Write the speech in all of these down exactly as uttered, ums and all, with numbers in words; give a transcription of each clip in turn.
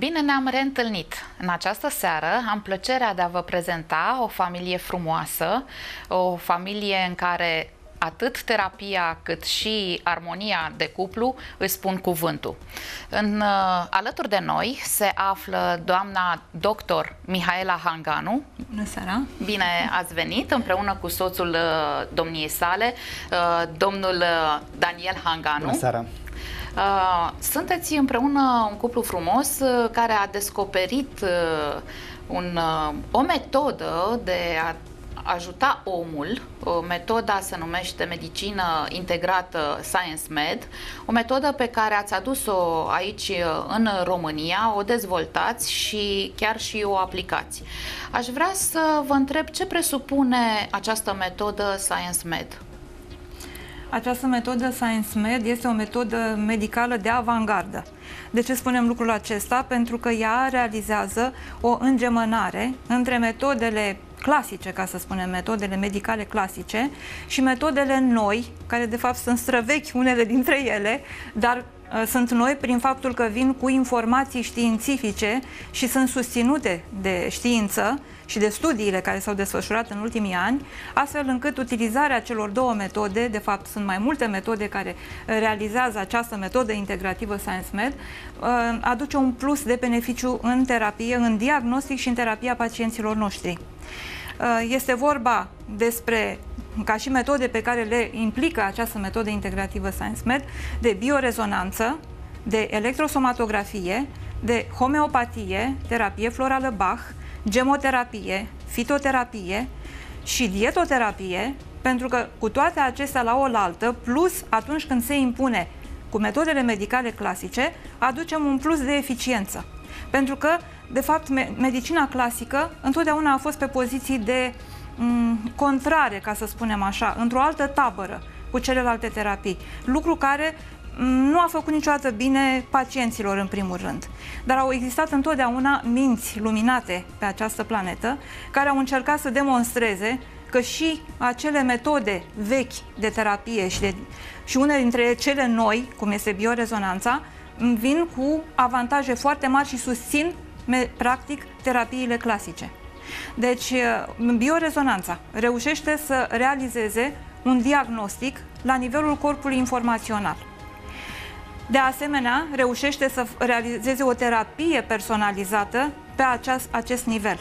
Bine ne-am reîntâlnit! În această seară am plăcerea de a vă prezenta o familie frumoasă, o familie în care atât terapia cât și armonia de cuplu își spun cuvântul. În, alături de noi se află doamna doctor Mihaela Hanganu. Bună seara! Bine ați venit împreună cu soțul domniei sale, domnul Daniel Hanganu. Bună seara! Sunteți împreună un cuplu frumos care a descoperit un, o metodă de a ajuta omul. Metoda se numește medicină integrată Science Med, o metodă pe care ați adus-o aici în România, o dezvoltați și chiar și o aplicați. Aș vrea să vă întreb ce presupune această metodă Science Med. Această metodă Science Med este o metodă medicală de avangardă. De ce spunem lucrul acesta? Pentru că ea realizează o îngemănare între metodele clasice, ca să spunem, metodele medicale clasice și metodele noi, care de fapt sunt străvechi unele dintre ele, dar uh, sunt noi prin faptul că vin cu informații științifice și sunt susținute de știință și de studiile care s-au desfășurat în ultimii ani, astfel încât utilizarea celor două metode, de fapt sunt mai multe metode care realizează această metodă integrativă Science Med, aduce un plus de beneficiu în terapie, în diagnostic și în terapia pacienților noștri. Este vorba despre, ca și metode pe care le implică această metodă integrativă Science Med, de biorezonanță, de electrosomatografie, de homeopatie, terapie florală Bach, gemoterapie, fitoterapie și dietoterapie, pentru că cu toate acestea la oaltă, plus atunci când se impune cu metodele medicale clasice, aducem un plus de eficiență. Pentru că, de fapt, medicina clasică întotdeauna a fost pe poziții de contrare, ca să spunem așa, într-o altă tabără cu celelalte terapii, lucru care nu a făcut niciodată bine pacienților în primul rând. Dar au existat întotdeauna minți luminate pe această planetă care au încercat să demonstreze că și acele metode vechi de terapie și, de, și unele dintre cele noi, cum este biorezonanța, vin cu avantaje foarte mari și susțin practic terapiile clasice. Deci biorezonanța reușește să realizeze un diagnostic la nivelul corpului informațional. De asemenea, reușește să realizeze o terapie personalizată pe acest, acest nivel.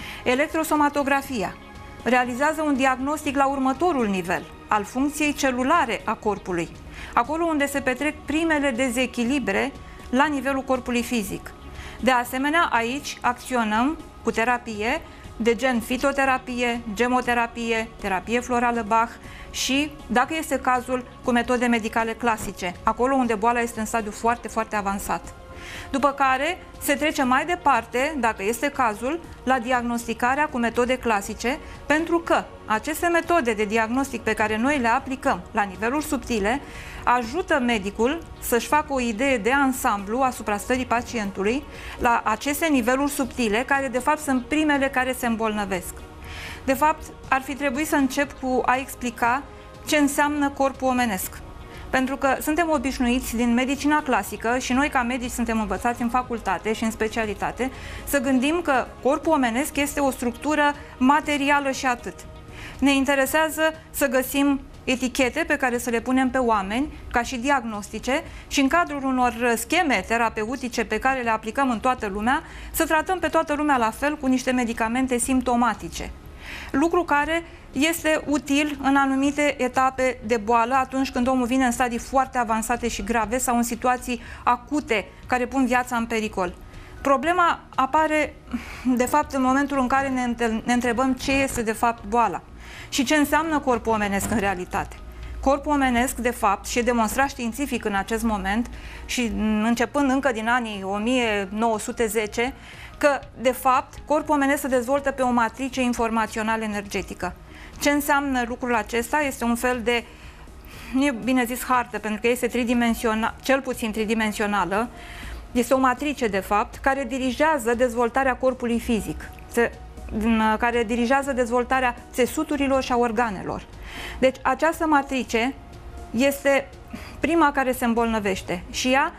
Electrosomatografia realizează un diagnostic la următorul nivel, al funcției celulare a corpului, acolo unde se petrec primele dezechilibre la nivelul corpului fizic. De asemenea, aici acționăm cu terapie de gen fitoterapie, gemoterapie, terapie florală Bach și, dacă este cazul, cu metode medicale clasice, acolo unde boala este în stadiu foarte, foarte avansat. După care se trece mai departe, dacă este cazul, la diagnosticarea cu metode clasice, pentru că aceste metode de diagnostic pe care noi le aplicăm la niveluri subtile ajută medicul să-și facă o idee de ansamblu asupra stării pacientului la aceste niveluri subtile, care de fapt sunt primele care se îmbolnăvesc. De fapt, ar fi trebuit să încep cu a explica ce înseamnă corpul omenesc. Pentru că suntem obișnuiți din medicina clasică și noi ca medici suntem învățați în facultate și în specialitate să gândim că corpul omenesc este o structură materială și atât. Ne interesează să găsim etichete pe care să le punem pe oameni ca și diagnostice și în cadrul unor scheme terapeutice pe care le aplicăm în toată lumea, să tratăm pe toată lumea la fel cu niște medicamente simptomatice. Lucru care este util în anumite etape de boală, atunci când omul vine în stadii foarte avansate și grave sau în situații acute care pun viața în pericol. Problema apare, de fapt, în momentul în care ne, ne întrebăm ce este de fapt boala și ce înseamnă corpul omenesc în realitate. Corpul omenesc, de fapt, și e demonstrat științific în acest moment și începând încă din anii o mie nouă sute zece, că, de fapt, corpul omenesc se dezvoltă pe o matrice informațională energetică. Ce înseamnă lucrul acesta? Este un fel de, nu e bine zis hartă, pentru că este tridimensional, cel puțin tridimensională, este o matrice, de fapt, care dirigează dezvoltarea corpului fizic, care dirigează dezvoltarea țesuturilor și a organelor. Deci, această matrice este prima care se îmbolnăvește și ea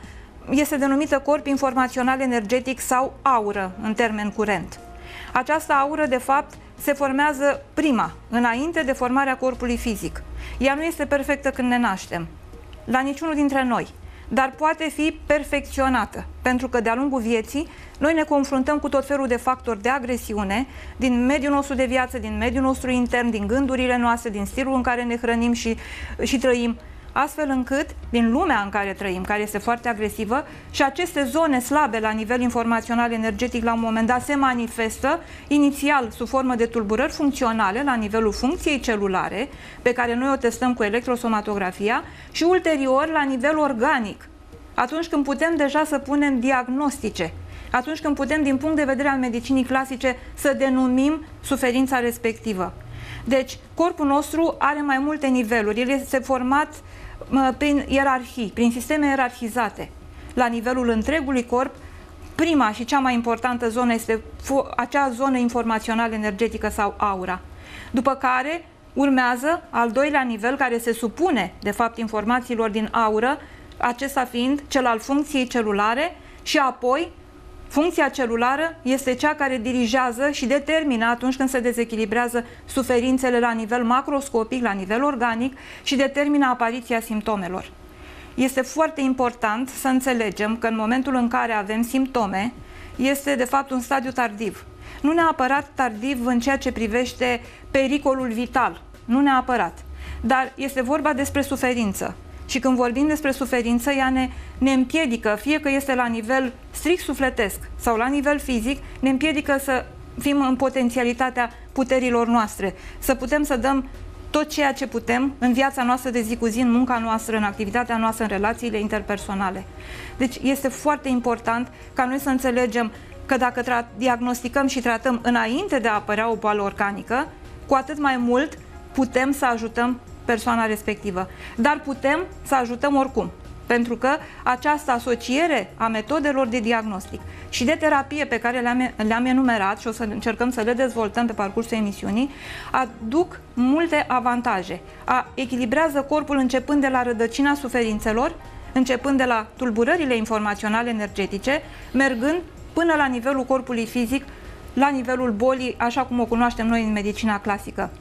este denumită corp informațional energetic sau aură în termen curent. Această aură, de fapt, se formează prima, înainte de formarea corpului fizic. Ea nu este perfectă când ne naștem, la niciunul dintre noi, dar poate fi perfecționată, pentru că de-a lungul vieții noi ne confruntăm cu tot felul de factori de agresiune din mediul nostru de viață, din mediul nostru intern, din gândurile noastre, din stilul în care ne hrănim și, și trăim, astfel încât, din lumea în care trăim, care este foarte agresivă, și aceste zone slabe la nivel informațional energetic la un moment dat se manifestă inițial sub formă de tulburări funcționale la nivelul funcției celulare, pe care noi o testăm cu electrosomatografia, și ulterior la nivel organic, atunci când putem deja să punem diagnostice, atunci când putem, din punct de vedere al medicinii clasice, să denumim suferința respectivă. Deci, corpul nostru are mai multe niveluri. El este format prin ierarhii, prin sisteme ierarhizate. La nivelul întregului corp, prima și cea mai importantă zonă este acea zonă informațională energetică sau aura. După care urmează al doilea nivel, care se supune, de fapt, informațiilor din aură, acesta fiind cel al funcției celulare, și apoi funcția celulară este cea care dirigează și determină atunci când se dezechilibrează suferințele la nivel macroscopic, la nivel organic, și determină apariția simptomelor. Este foarte important să înțelegem că în momentul în care avem simptome, este de fapt un stadiu tardiv. Nu neapărat tardiv în ceea ce privește pericolul vital, nu neapărat, dar este vorba despre suferință. Și când vorbim despre suferință, ea ne, ne împiedică, fie că este la nivel strict sufletesc sau la nivel fizic, ne împiedică să fim în potențialitatea puterilor noastre, să putem să dăm tot ceea ce putem în viața noastră de zi cu zi, în munca noastră, în activitatea noastră, în relațiile interpersonale. Deci este foarte important ca noi să înțelegem că dacă diagnosticăm și tratăm înainte de a apărea o boală organică, cu atât mai mult putem să ajutăm persoana respectivă. Dar putem să ajutăm oricum, pentru că această asociere a metodelor de diagnostic și de terapie pe care le-am le-am enumerat și o să încercăm să le dezvoltăm pe parcursul emisiunii, aduc multe avantaje. A, echilibrează corpul începând de la rădăcina suferințelor, începând de la tulburările informaționale energetice, mergând până la nivelul corpului fizic, la nivelul bolii, așa cum o cunoaștem noi în medicina clasică.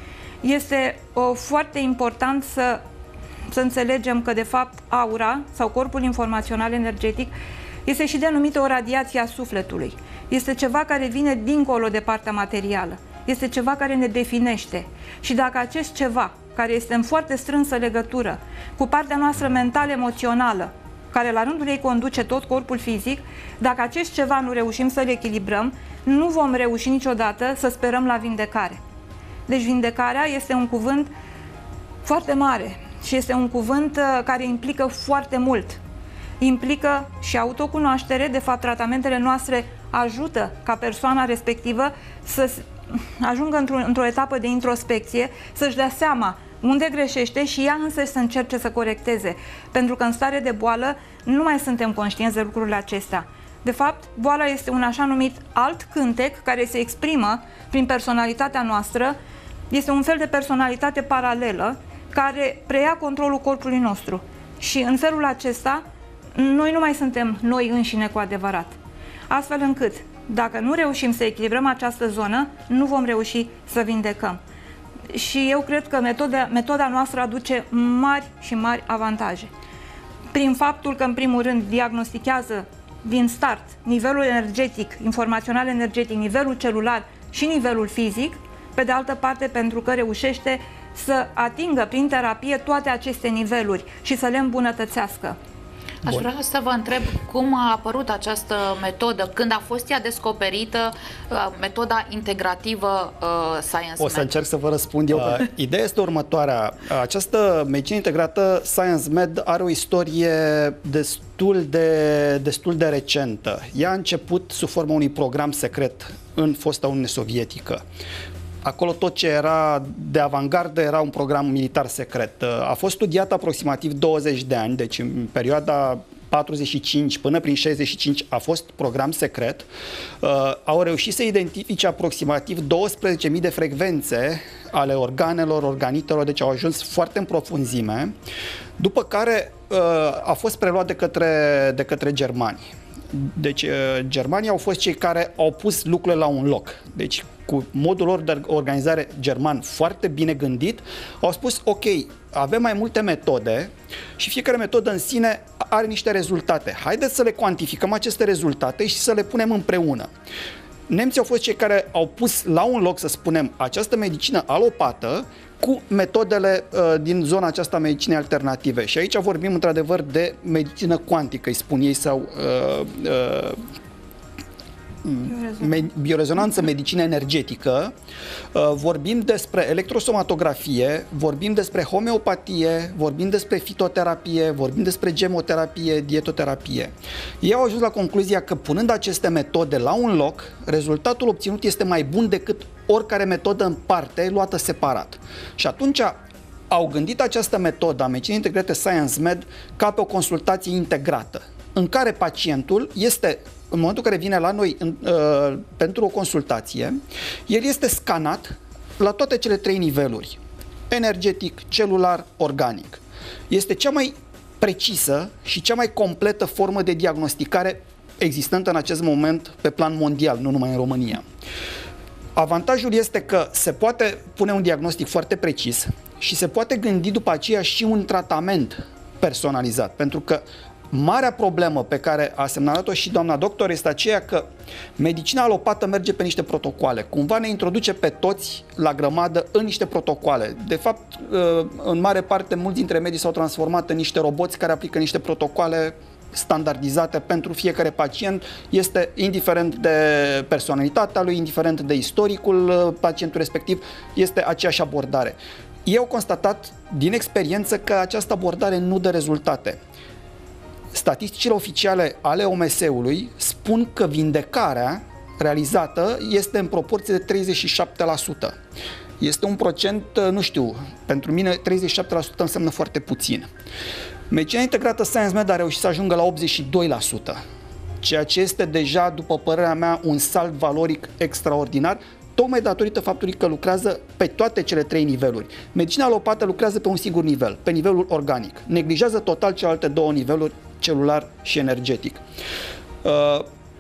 Este o, foarte important să, să înțelegem că, de fapt, aura sau corpul informațional energetic este și denumită o radiație a sufletului. Este ceva care vine dincolo de partea materială. Este ceva care ne definește. Și dacă acest ceva, care este în foarte strânsă legătură cu partea noastră mental-emoțională, care la rândul ei conduce tot corpul fizic, dacă acest ceva nu reușim să-l echilibrăm, nu vom reuși niciodată să sperăm la vindecare. Deci vindecarea este un cuvânt foarte mare și este un cuvânt care implică foarte mult. Implică și autocunoaștere, de fapt tratamentele noastre ajută ca persoana respectivă să ajungă într-o într-o etapă de introspecție, să-și dea seama unde greșește și ea însă să încerce să corecteze. Pentru că în stare de boală nu mai suntem conștienți de lucrurile acestea. De fapt, boala este un așa numit alt cântec care se exprimă prin personalitatea noastră. Este un fel de personalitate paralelă care preia controlul corpului nostru. Și în felul acesta, noi nu mai suntem noi înșine cu adevărat. Astfel încât, dacă nu reușim să echilibrăm această zonă, nu vom reuși să vindecăm. Și eu cred că metoda, metoda noastră aduce mari și mari avantaje. Prin faptul că, în primul rând, diagnostichează din start nivelul energetic, informațional energetic, nivelul celular și nivelul fizic, pe de altă parte pentru că reușește să atingă prin terapie toate aceste niveluri și să le îmbunătățească. Aș vrea să vă întreb cum a apărut această metodă, când a fost ea descoperită, metoda integrativă uh, Science Med. O să încerc să vă răspund eu. Uh, ideea este următoarea. Această medicină integrată Science Med are o istorie destul de, destul de recentă. Ea a început sub forma unui program secret în fosta Uniune Sovietică. Acolo tot ce era de avangardă era un program militar secret. A fost studiat aproximativ douăzeci de ani, deci în perioada patruzeci și cinci până prin șaizeci și cinci a fost program secret. Uh, au reușit să identifice aproximativ douăsprezece mii de frecvențe ale organelor, organitelor, deci au ajuns foarte în profunzime. După care a fost preluat de către, de către germani. Deci germanii au fost cei care au pus lucrurile la un loc. Deci cu modul lor de organizare german foarte bine gândit, au spus ok, avem mai multe metode și fiecare metodă în sine are niște rezultate. Haideți să le cuantificăm aceste rezultate și să le punem împreună. Nemții au fost cei care au pus la un loc, să spunem, această medicină alopată cu metodele uh, din zona aceasta medicinei alternative. Și aici vorbim într-adevăr de medicină cuantică, îi spun ei, sau uh, uh, biorezonanță, medicină energetică, uh, vorbim despre electrosomatografie, vorbim despre homeopatie, vorbim despre fitoterapie, vorbim despre gemoterapie, dietoterapie. Ei au ajuns la concluzia că punând aceste metode la un loc, rezultatul obținut este mai bun decât oricare metodă în parte luată separat. Și atunci au gândit această metodă a medicinei integrate ScienceMed ca pe o consultație integrată, în care pacientul este, în momentul în care vine la noi în, uh, pentru o consultație, el este scanat la toate cele trei niveluri: energetic, celular, organic. Este cea mai precisă și cea mai completă formă de diagnosticare existentă în acest moment pe plan mondial, nu numai în România. Avantajul este că se poate pune un diagnostic foarte precis și se poate gândi după aceea și un tratament personalizat, pentru că marea problemă pe care a semnalat-o și doamna doctor este aceea că medicina alopată merge pe niște protocoale. Cumva ne introduce pe toți la grămadă în niște protocoale. De fapt, în mare parte, mulți dintre medii s-au transformat în niște roboți care aplică niște protocoale standardizate pentru fiecare pacient, este indiferent de personalitatea lui, indiferent de istoricul pacientului respectiv, este aceeași abordare. Ei au constatat din experiență că această abordare nu dă rezultate. Statisticile oficiale ale O M S-ului spun că vindecarea realizată este în proporție de treizeci și șapte la sută. Este un procent, nu știu, pentru mine treizeci și șapte la sută înseamnă foarte puțin. Medicina integrată ScienceMed a reușit să ajungă la optzeci și doi la sută, ceea ce este deja, după părerea mea, un salt valoric extraordinar, tocmai datorită faptului că lucrează pe toate cele trei niveluri. Medicina alopată lucrează pe un singur nivel, pe nivelul organic. Neglijează total celelalte două niveluri, celular și energetic. Uh,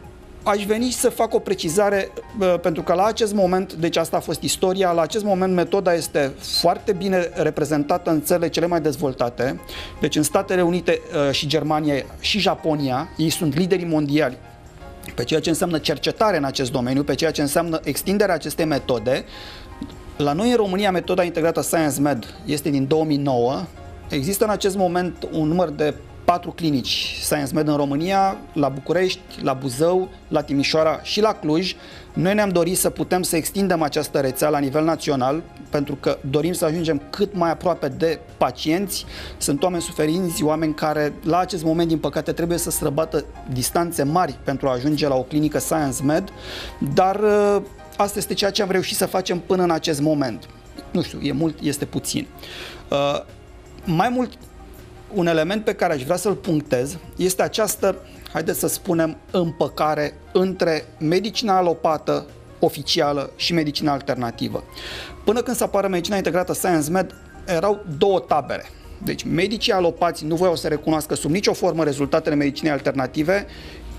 Aș veni să fac o precizare, pentru că la acest moment, deci asta a fost istoria, la acest moment metoda este foarte bine reprezentată în țările cele mai dezvoltate, deci în Statele Unite și Germania și Japonia, ei sunt liderii mondiali pe ceea ce înseamnă cercetare în acest domeniu, pe ceea ce înseamnă extinderea acestei metode. La noi în România metoda integrată ScienceMed este din două mii nouă, există în acest moment un număr de patru clinici ScienceMed în România, la București, la Buzău, la Timișoara și la Cluj. Noi ne-am dorit să putem să extindem această rețea la nivel național, pentru că dorim să ajungem cât mai aproape de pacienți. Sunt oameni suferinți, oameni care la acest moment, din păcate, trebuie să străbată distanțe mari pentru a ajunge la o clinică ScienceMed, dar asta este ceea ce am reușit să facem până în acest moment. Nu știu, e mult, este puțin. Uh, mai mult, un element pe care aș vrea să-l punctez este această, haideți să spunem, împăcare între medicina alopată oficială și medicina alternativă. Până când se apară medicina integrată ScienceMed, erau două tabere. Deci medicii alopați nu voiau să recunoască sub nicio formă rezultatele medicinei alternative.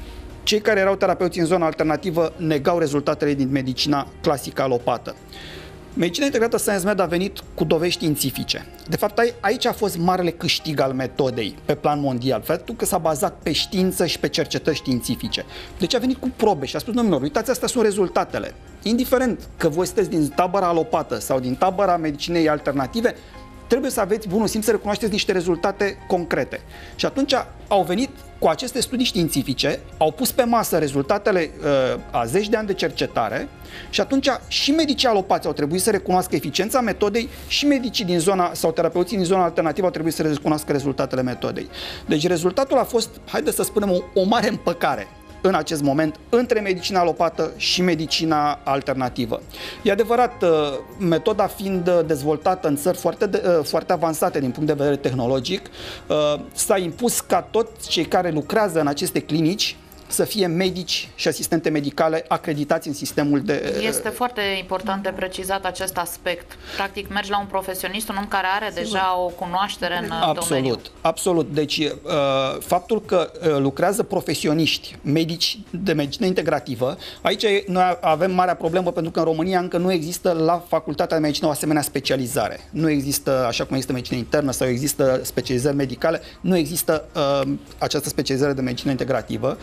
Cei care erau terapeuți în zona alternativă negau rezultatele din medicina clasică alopată. Medicina integrată ScienceMed a venit cu dovezi științifice. De fapt, aici a fost marele câștig al metodei pe plan mondial, faptul că s-a bazat pe știință și pe cercetări științifice. Deci a venit cu probe și a spus, domnilor, uitați, astea sunt rezultatele. Indiferent că voi sunteți din tabăra alopată sau din tabăra medicinei alternative, trebuie să aveți bunul simț să recunoașteți niște rezultate concrete. Și atunci au venit cu aceste studii științifice, au pus pe masă rezultatele uh, a zeci de ani de cercetare și atunci și medicii alopați au trebuit să recunoască eficiența metodei și medicii din zona sau terapeuții din zona alternativă au trebuit să recunoască rezultatele metodei. Deci rezultatul a fost, haideți să spunem, o, o mare împăcare în acest moment între medicina alopată și medicina alternativă. E adevărat, metoda fiind dezvoltată în țări foarte, foarte avansate din punct de vedere tehnologic, s-a impus ca toți cei care lucrează în aceste clinici să fie medici și asistente medicale acreditați în sistemul de... Este foarte important de precizat acest aspect. Practic, mergi la un profesionist, un om care are Sigur. deja o cunoaștere în absolut, domeniu. Absolut. Deci, faptul că lucrează profesioniști, medici de medicină integrativă, aici noi avem marea problemă pentru că în România încă nu există la Facultatea de Medicină o asemenea specializare. Nu există, așa cum există medicină internă sau există specializări medicale, nu există uh, această specializare de medicină integrativă.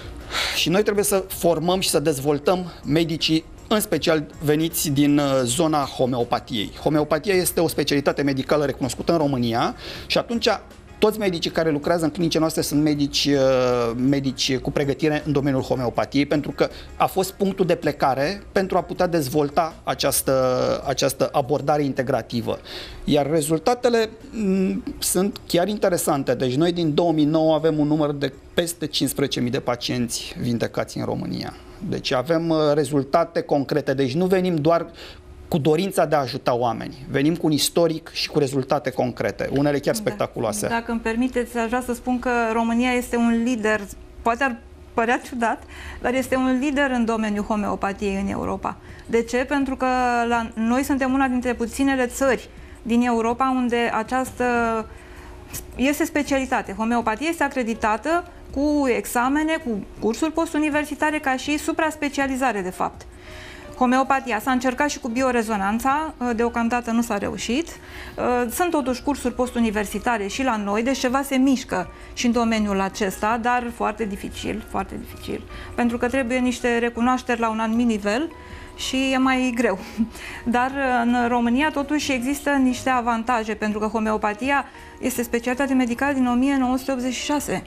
Și noi trebuie să formăm și să dezvoltăm medicii, în special veniți din zona homeopatiei. Homeopatia este o specialitate medicală recunoscută în România și atunci toți medicii care lucrează în clinicile noastre sunt medici, medici cu pregătire în domeniul homeopatiei, pentru că a fost punctul de plecare pentru a putea dezvolta această, această abordare integrativă. Iar rezultatele m, sunt chiar interesante. Deci noi din două mii nouă avem un număr de peste cincisprezece mii de pacienți vindecați în România. Deci avem rezultate concrete. Deci nu venim doar cu dorința de a ajuta oameni. Venim cu un istoric și cu rezultate concrete, unele chiar spectaculoase. Da. Dacă îmi permiteți, aș vrea să spun că România este un lider, poate ar părea ciudat, dar este un lider în domeniul homeopatiei în Europa. De ce? Pentru că la, noi suntem una dintre puținele țări din Europa unde această este specialitate. Homeopatia este acreditată cu examene, cu cursuri postuniversitare ca și supra-specializare, de fapt. Homeopatia s-a încercat și cu biorezonanța, deocamdată nu s-a reușit. Sunt totuși cursuri postuniversitare și la noi, deci ceva se mișcă și în domeniul acesta, dar foarte dificil, foarte dificil, pentru că trebuie niște recunoașteri la un anumit nivel și e mai greu. Dar în România totuși există niște avantaje, pentru că homeopatia este specialitate medicală din o mie nouă sute optzeci și șase.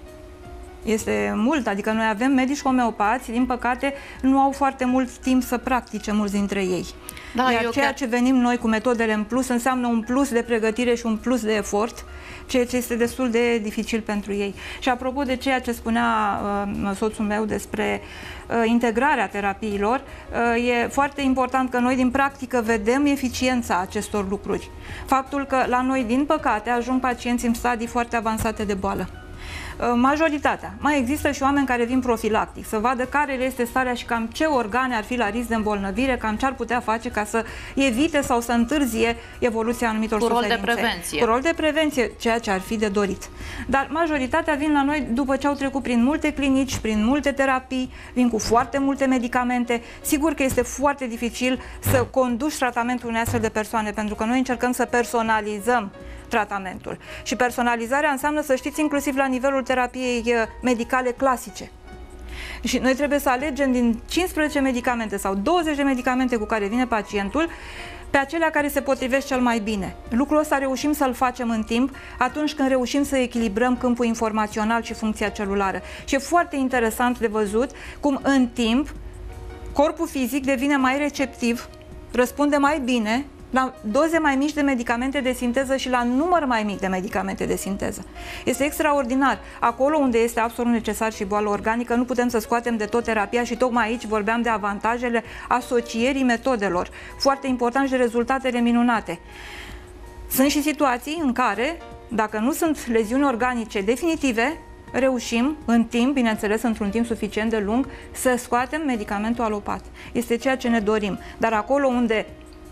Este mult, adică noi avem medici homeopați, din păcate nu au foarte mult timp să practice mulți dintre ei. Da, Iar ceea chiar... ce venim noi cu metodele în plus înseamnă un plus de pregătire și un plus de efort, ceea ce este destul de dificil pentru ei. Și apropo de ceea ce spunea uh, soțul meu despre uh, integrarea terapiilor, uh, e foarte important că noi din practică vedem eficiența acestor lucruri. Faptul că la noi, din păcate, ajung pacienți în stadii foarte avansate de boală. Majoritatea. Mai există și oameni care vin profilactic, să vadă care le este starea și cam ce organe ar fi la risc de îmbolnăvire, cam ce ar putea face ca să evite sau să întârzie evoluția anumitor cu suferințe. Cu rol de prevenție. Cu rol de prevenție, ceea ce ar fi de dorit. Dar majoritatea vin la noi după ce au trecut prin multe clinici, prin multe terapii, vin cu foarte multe medicamente. Sigur că este foarte dificil să conduci tratamentul unei astfel de persoane, pentru că noi încercăm să personalizăm tratamentul. Și personalizarea înseamnă, să știți, inclusiv la nivelul terapiei medicale clasice. Și noi trebuie să alegem din cincisprezece medicamente sau douăzeci de medicamente cu care vine pacientul pe acelea care se potrivesc cel mai bine. Lucrul ăsta reușim să-l facem în timp atunci când reușim să echilibrăm câmpul informațional și funcția celulară. Și e foarte interesant de văzut cum în timp corpul fizic devine mai receptiv, răspunde mai bine la doze mai mici de medicamente de sinteză și la număr mai mic de medicamente de sinteză. Este extraordinar. Acolo unde este absolut necesar și boală organică, nu putem să scoatem de tot terapia și tocmai aici vorbeam de avantajele asocierii metodelor. Foarte important și de rezultatele minunate. Sunt și situații în care, dacă nu sunt leziuni organice definitive, reușim în timp, bineînțeles într-un timp suficient de lung, să scoatem medicamentul alopat. Este ceea ce ne dorim. Dar acolo unde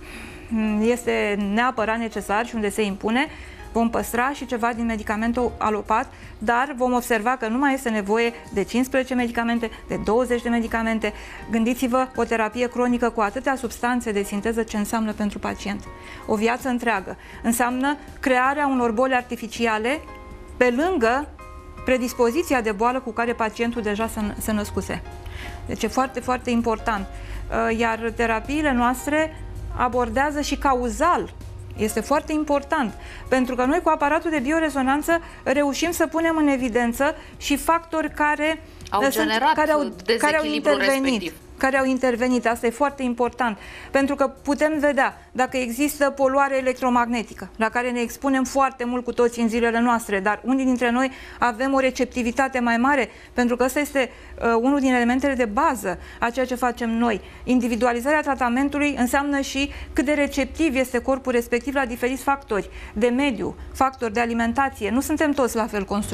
este neapărat necesar și unde se impune, vom păstra și ceva din medicamentul alopat, dar vom observa că nu mai este nevoie de cincisprezece medicamente, de douăzeci de medicamente. Gândiți-vă o terapie cronică cu atâtea substanțe de sinteză, ce înseamnă pentru pacient. O viață întreagă. Înseamnă crearea unor boli artificiale pe lângă predispoziția de boală cu care pacientul deja se născuse. Deci e foarte, foarte important. Iar terapiile noastre abordează și cauzal. Este foarte important, pentru că noi cu aparatul de biorezonanță reușim să punem în evidență și factori care au sunt, generat care au, care au intervenit. Respectiv. care au intervenit. Asta e foarte important, pentru că putem vedea dacă există poluare electromagnetică, la care ne expunem foarte mult cu toți în zilele noastre, dar unii dintre noi avem o receptivitate mai mare, pentru că ăsta este uh, unul din elementele de bază a ceea ce facem noi. Individualizarea tratamentului înseamnă și cât de receptiv este corpul respectiv la diferiți factori de mediu, factori de alimentație. Nu suntem toți la fel construiți.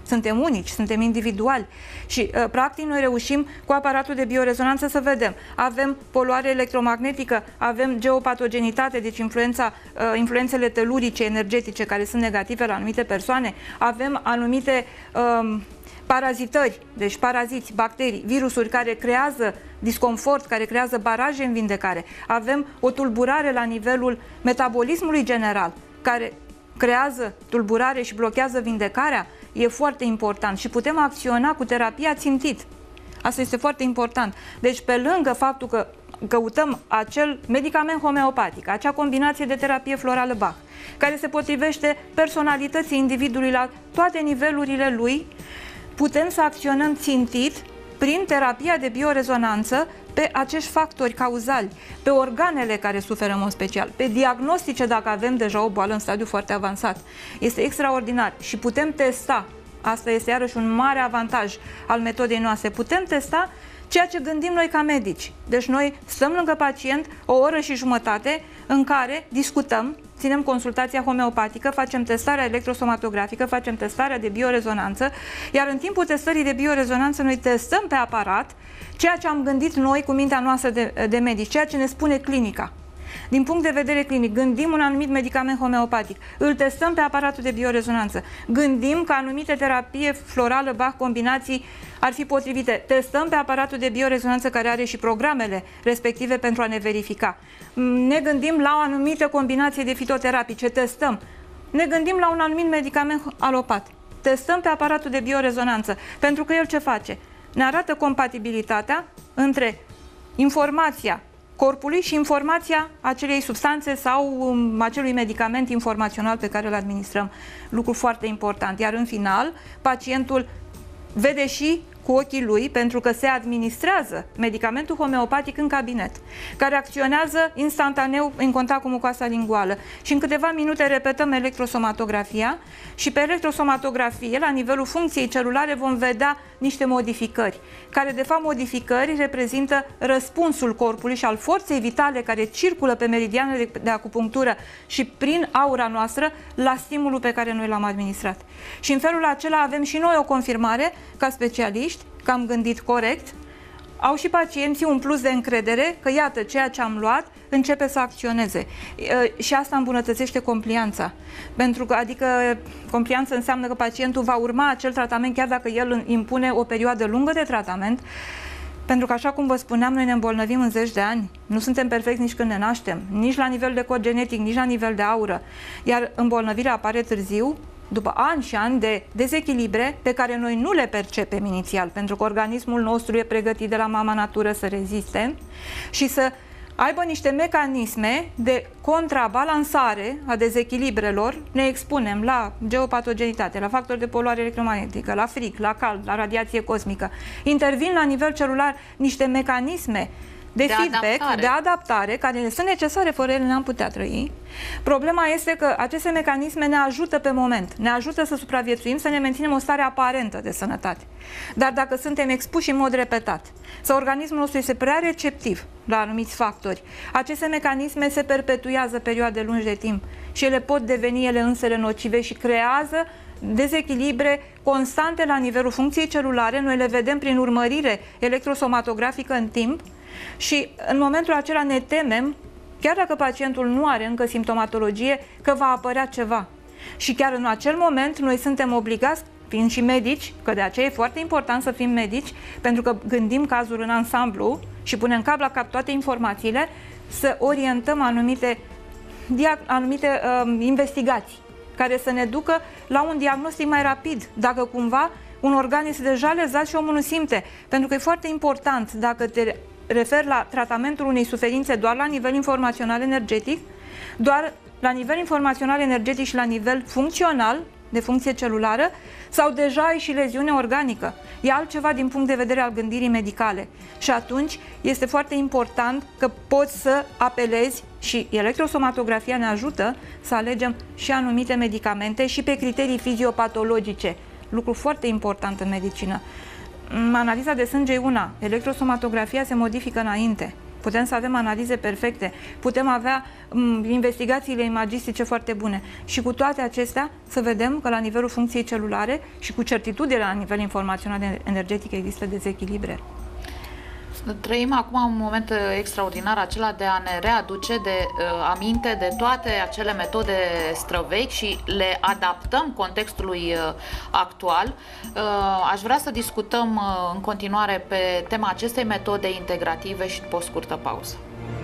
Suntem unici, suntem individuali și uh, practic noi reușim cu aparatul de biorezonanță să vedem. Avem poluare electromagnetică, avem geopatogenitate, deci influența, uh, influențele telurice, energetice care sunt negative la anumite persoane, avem anumite uh, parazitări, deci paraziți, bacterii, virusuri care creează disconfort, care creează baraje în vindecare. Avem o tulburare la nivelul metabolismului general, care creează tulburare și blochează vindecarea. E foarte important și putem acționa cu terapia țintit. Asta este foarte important. Deci, pe lângă faptul că căutăm acel medicament homeopatic, acea combinație de terapie florală Bach, care se potrivește personalității individului la toate nivelurile lui, putem să acționăm țintit prin terapia de biorezonanță pe acești factori cauzali, pe organele care suferă în mod special, pe diagnostice dacă avem deja o boală în stadiu foarte avansat. Este extraordinar și putem testa, asta este iarăși un mare avantaj al metodei noastre, putem testa ceea ce gândim noi ca medici. Deci noi stăm lângă pacient o oră și jumătate în care discutăm, ținem consultația homeopatică, facem testarea electrosomatografică, facem testarea de biorezonanță, iar în timpul testării de biorezonanță noi testăm pe aparat ceea ce am gândit noi cu mintea noastră de, de medici, ceea ce ne spune clinica. Din punct de vedere clinic, gândim un anumit medicament homeopatic, îl testăm pe aparatul de biorezonanță, gândim că anumite terapie florală Bach, combinații ar fi potrivite, testăm pe aparatul de biorezonanță care are și programele respective pentru a ne verifica. Ne gândim la o anumită combinație de fitoterapice, testăm. Ne gândim la un anumit medicament alopat, testăm pe aparatul de biorezonanță, pentru că el ce face? Ne arată compatibilitatea între informația corpului și informația acelei substanțe sau um, acelui medicament informațional pe care îl administrăm. Lucru foarte important. Iar în final, pacientul vede și cu ochii lui, pentru că se administrează medicamentul homeopatic în cabinet, care acționează instantaneu în contact cu mucoasa linguală. Și în câteva minute repetăm electrosomatografia și pe electrosomatografie, la nivelul funcției celulare, vom vedea niște modificări, care de fapt modificări reprezintă răspunsul corpului și al forței vitale care circulă pe meridianele de acupunctură și prin aura noastră la stimulul pe care noi l-am administrat. Și în felul acela avem și noi o confirmare ca specialiști că am gândit corect, au și pacienții un plus de încredere că iată, ceea ce am luat începe să acționeze. Și asta îmbunătățește complianța. Pentru că, adică, complianța înseamnă că pacientul va urma acel tratament chiar dacă el impune o perioadă lungă de tratament. Pentru că, așa cum vă spuneam, noi ne îmbolnăvim în zeci de ani. Nu suntem perfecți nici când ne naștem, nici la nivel de cod genetic, nici la nivel de aură. Iar îmbolnăvirea apare târziu, după ani și ani de dezechilibre pe care noi nu le percepem inițial, pentru că organismul nostru e pregătit de la mama natură să reziste și să aibă niște mecanisme de contrabalansare a dezechilibrelor. Ne expunem la geopatogenitate, la factori de poluare electromagnetică, la frig, la cald, la radiație cosmică. Intervin la nivel celular niște mecanisme de, de feedback, adaptare. de adaptare, care sunt necesare, fără ele n-am putea trăi. Problema este că aceste mecanisme ne ajută pe moment, ne ajută să supraviețuim, să ne menținem o stare aparentă de sănătate. Dar dacă suntem expuși în mod repetat, sau organismul nostru este prea receptiv la anumiți factori, aceste mecanisme se perpetuează perioade lungi de timp și ele pot deveni ele însele nocive și creează dezechilibre constante la nivelul funcției celulare. Noi le vedem prin urmărire electrosomatografică în timp și în momentul acela ne temem, chiar dacă pacientul nu are încă simptomatologie, că va apărea ceva. Și chiar în acel moment noi suntem obligați, fiind și medici, că de aceea e foarte important să fim medici, pentru că gândim cazul în ansamblu și punem cap la cap toate informațiile, să orientăm anumite, anumite uh, investigații care să ne ducă la un diagnostic mai rapid, dacă cumva un organ este deja lezat și omul nu simte. Pentru că e foarte important, dacă te referi la tratamentul unei suferințe doar la nivel informațional energetic, doar la nivel informațional energetic și la nivel funcțional, de funcție celulară, sau deja ai și leziune organică. E altceva din punct de vedere al gândirii medicale. Și atunci este foarte important că poți să apelezi și electrosomatografia ne ajută să alegem și anumite medicamente și pe criterii fiziopatologice. Lucru foarte important în medicină. Analiza de sânge e una, electrosomatografia se modifică înainte. putem să avem analize perfecte, putem avea m, investigațiile imagistice foarte bune și cu toate acestea să vedem că la nivelul funcției celulare și cu certitudine la nivel informațional energetic există dezechilibre. Trăim acum un moment extraordinar, acela de a ne readuce de uh, aminte de toate acele metode străvechi și le adaptăm contextului uh, actual. Uh, aș vrea să discutăm uh, în continuare pe tema acestei metode integrative și după o scurtă pauză.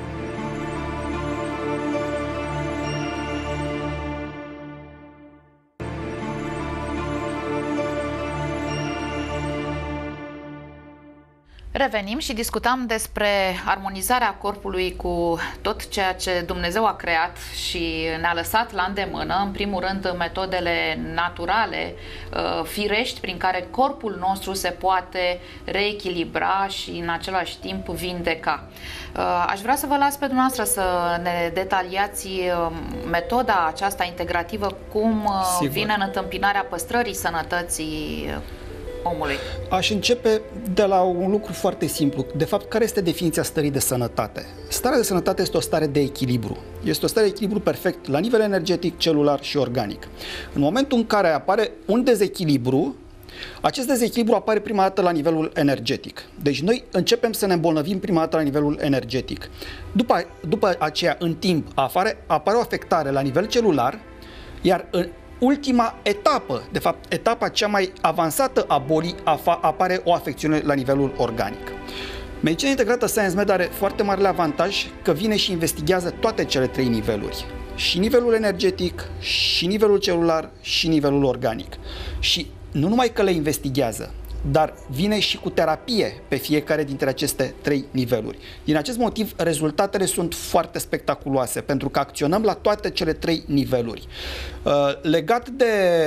Revenim și discutam despre armonizarea corpului cu tot ceea ce Dumnezeu a creat și ne-a lăsat la îndemână, în primul rând metodele naturale, firești, prin care corpul nostru se poate reechilibra și în același timp vindeca. Aș vrea să vă las pe dumneavoastră să ne detaliați metoda aceasta integrativă, cum Sigur. vine în întâmpinarea păstrării sănătății omului. Aș începe de la un lucru foarte simplu. De fapt, care este definiția stării de sănătate? Starea de sănătate este o stare de echilibru. Este o stare de echilibru perfect la nivel energetic, celular și organic. În momentul în care apare un dezechilibru, acest dezechilibru apare prima dată la nivelul energetic. Deci noi începem să ne îmbolnăvim prima dată la nivelul energetic. După, după aceea, în timp, apare, apare o afectare la nivel celular, iar în ultima etapă, de fapt etapa cea mai avansată a bolii, apare o afecțiune la nivelul organic. Medicina integrată Science Med are foarte mare avantaj că vine și investigează toate cele trei niveluri. Și nivelul energetic, și nivelul celular, și nivelul organic. Și nu numai că le investigează, dar vine și cu terapie pe fiecare dintre aceste trei niveluri. Din acest motiv, rezultatele sunt foarte spectaculoase, pentru că acționăm la toate cele trei niveluri. Uh, legat de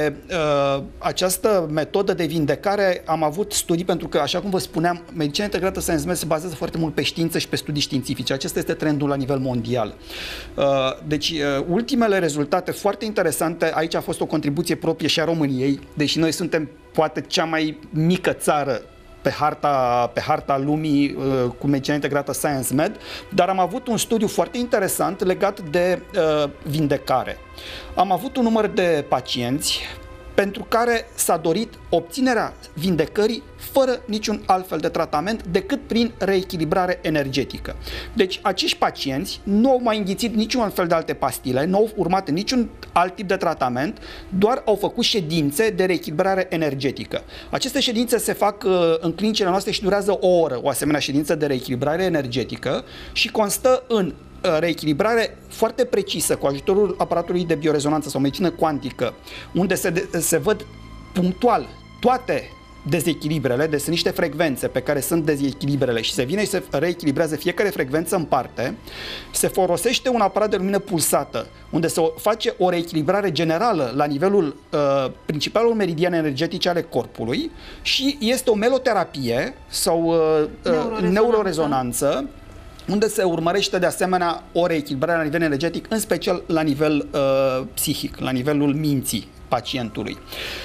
uh, această metodă de vindecare, am avut studii, pentru că, așa cum vă spuneam, medicina integrată Science Med se bazează foarte mult pe știință și pe studii științifice. Acesta este trendul la nivel mondial. Uh, deci, uh, ultimele rezultate foarte interesante, aici a fost o contribuție proprie și a României, deși noi suntem poate cea mai mică țară pe harta, pe harta lumii uh, cu medicina integrată Science Med, dar am avut un studiu foarte interesant legat de uh, vindecare. Am avut un număr de pacienți pentru care s-a dorit obținerea vindecării fără niciun alt fel de tratament decât prin reechilibrare energetică. Deci acești pacienți nu au mai înghițit niciun fel de alte pastile, nu au urmat niciun alt tip de tratament, doar au făcut ședințe de reechilibrare energetică. Aceste ședințe se fac uh, în clinicile noastre și durează o oră, o asemenea ședință de reechilibrare energetică, și constă în reechilibrare foarte precisă cu ajutorul aparatului de biorezonanță sau medicină cuantică, unde se, de, se văd punctual toate dezechilibrele, deci sunt niște frecvențe pe care sunt dezechilibrele și se vine și se reechilibrează fiecare frecvență în parte. Se folosește un aparat de lumină pulsată, unde se face o reechilibrare generală la nivelul uh, principalul meridian energetice ale corpului și este o meloterapie sau uh, neurorezonanță. neurorezonanță, unde se urmărește de asemenea o reechilibrare la nivel energetic, în special la nivel uh, psihic, la nivelul minții pacientului.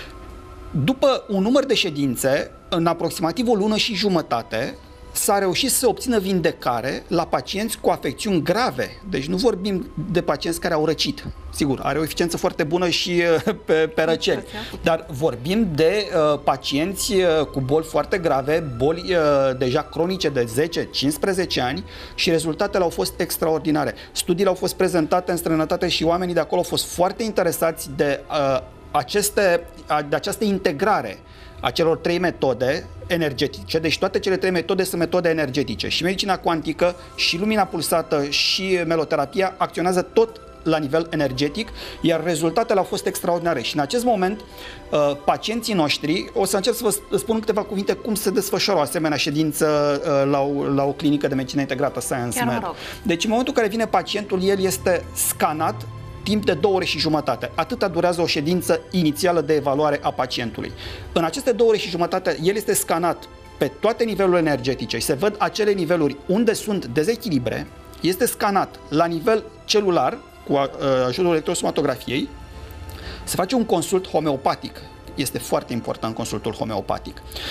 După un număr de ședințe, în aproximativ o lună și jumătate, s-a reușit să obțină vindecare la pacienți cu afecțiuni grave. Deci nu vorbim de pacienți care au răcit. Sigur, are o eficiență foarte bună și pe, pe răceli. Dar vorbim de uh, pacienți uh, cu boli foarte grave, boli uh, deja cronice de zece cincisprezece ani, și rezultatele au fost extraordinare. Studiile au fost prezentate în străinătate și oamenii de acolo au fost foarte interesați de, uh, aceste, de această integrare a celor trei metode energetice. Deci toate cele trei metode sunt metode energetice. Și medicina cuantică, și lumina pulsată, și meloterapia acționează tot la nivel energetic, iar rezultatele au fost extraordinare. Și în acest moment, uh, pacienții noștri, o să încerc să vă spun câteva cuvinte cum se desfășoară o asemenea ședință uh, la, o, la o clinică de medicină integrată Science Med. Deci în momentul în care vine pacientul, el este scanat timp de două ore și jumătate. Atâta durează o ședință inițială de evaluare a pacientului. În aceste două ore și jumătate, el este scanat pe toate nivelurile energetice și se văd acele niveluri unde sunt dezechilibre, este scanat la nivel celular cu ajutorul electrosomatografiei, se face un consult homeopatic. Este foarte important consultul homeopatic.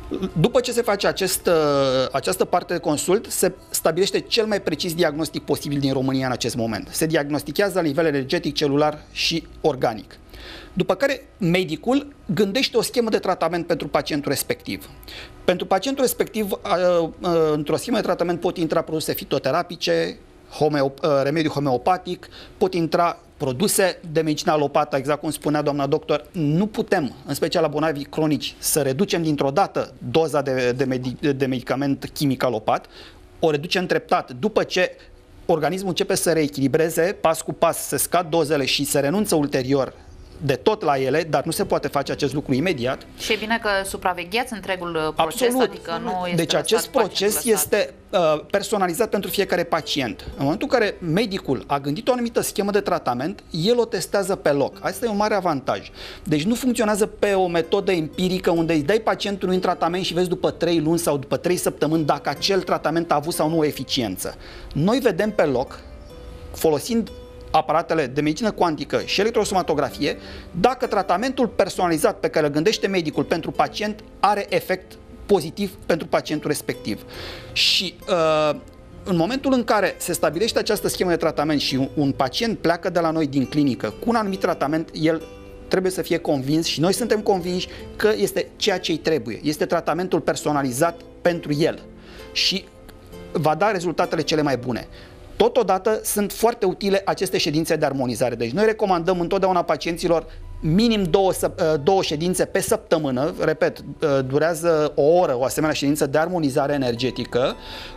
După ce se face acest, această parte de consult, se stabilește cel mai precis diagnostic posibil din România în acest moment. Se diagnostichează la nivel energetic, celular și organic. După care medicul gândește o schemă de tratament pentru pacientul respectiv. Pentru pacientul respectiv, într-o schemă de tratament pot intra produse fitoterapice, homeo- remediu homeopatic, pot intra produse de medicină alopată, exact cum spunea doamna doctor. Nu putem, în special la bolnavii cronici, să reducem dintr-o dată doza de, de, medic, de medicament chimic alopat, o reducem treptat. După ce organismul începe să reechilibreze, pas cu pas se scad dozele și se renunță ulterior de tot la ele, dar nu se poate face acest lucru imediat. Și e bine că supravegheați întregul proces, absolut, adică nu este deci acest proces este uh, personalizat pentru fiecare pacient. În momentul în care medicul a gândit o anumită schemă de tratament, el o testează pe loc. Asta e un mare avantaj. Deci nu funcționează pe o metodă empirică unde îi dai pacientului un tratament și vezi după trei luni sau după trei săptămâni dacă acel tratament a avut sau nu o eficiență. Noi vedem pe loc, folosind aparatele de medicină cuantică și electrosomatografie, dacă tratamentul personalizat pe care îl gândește medicul pentru pacient are efect pozitiv pentru pacientul respectiv. Și uh, în momentul în care se stabilește această schemă de tratament și un, un pacient pleacă de la noi din clinică cu un anumit tratament, el trebuie să fie convins și noi suntem convinși că este ceea ce îi trebuie. Este tratamentul personalizat pentru el și va da rezultatele cele mai bune. Totodată sunt foarte utile aceste ședințe de armonizare. Deci noi recomandăm întotdeauna pacienților minim două, două ședințe pe săptămână. Repet, durează o oră o asemenea ședință de armonizare energetică.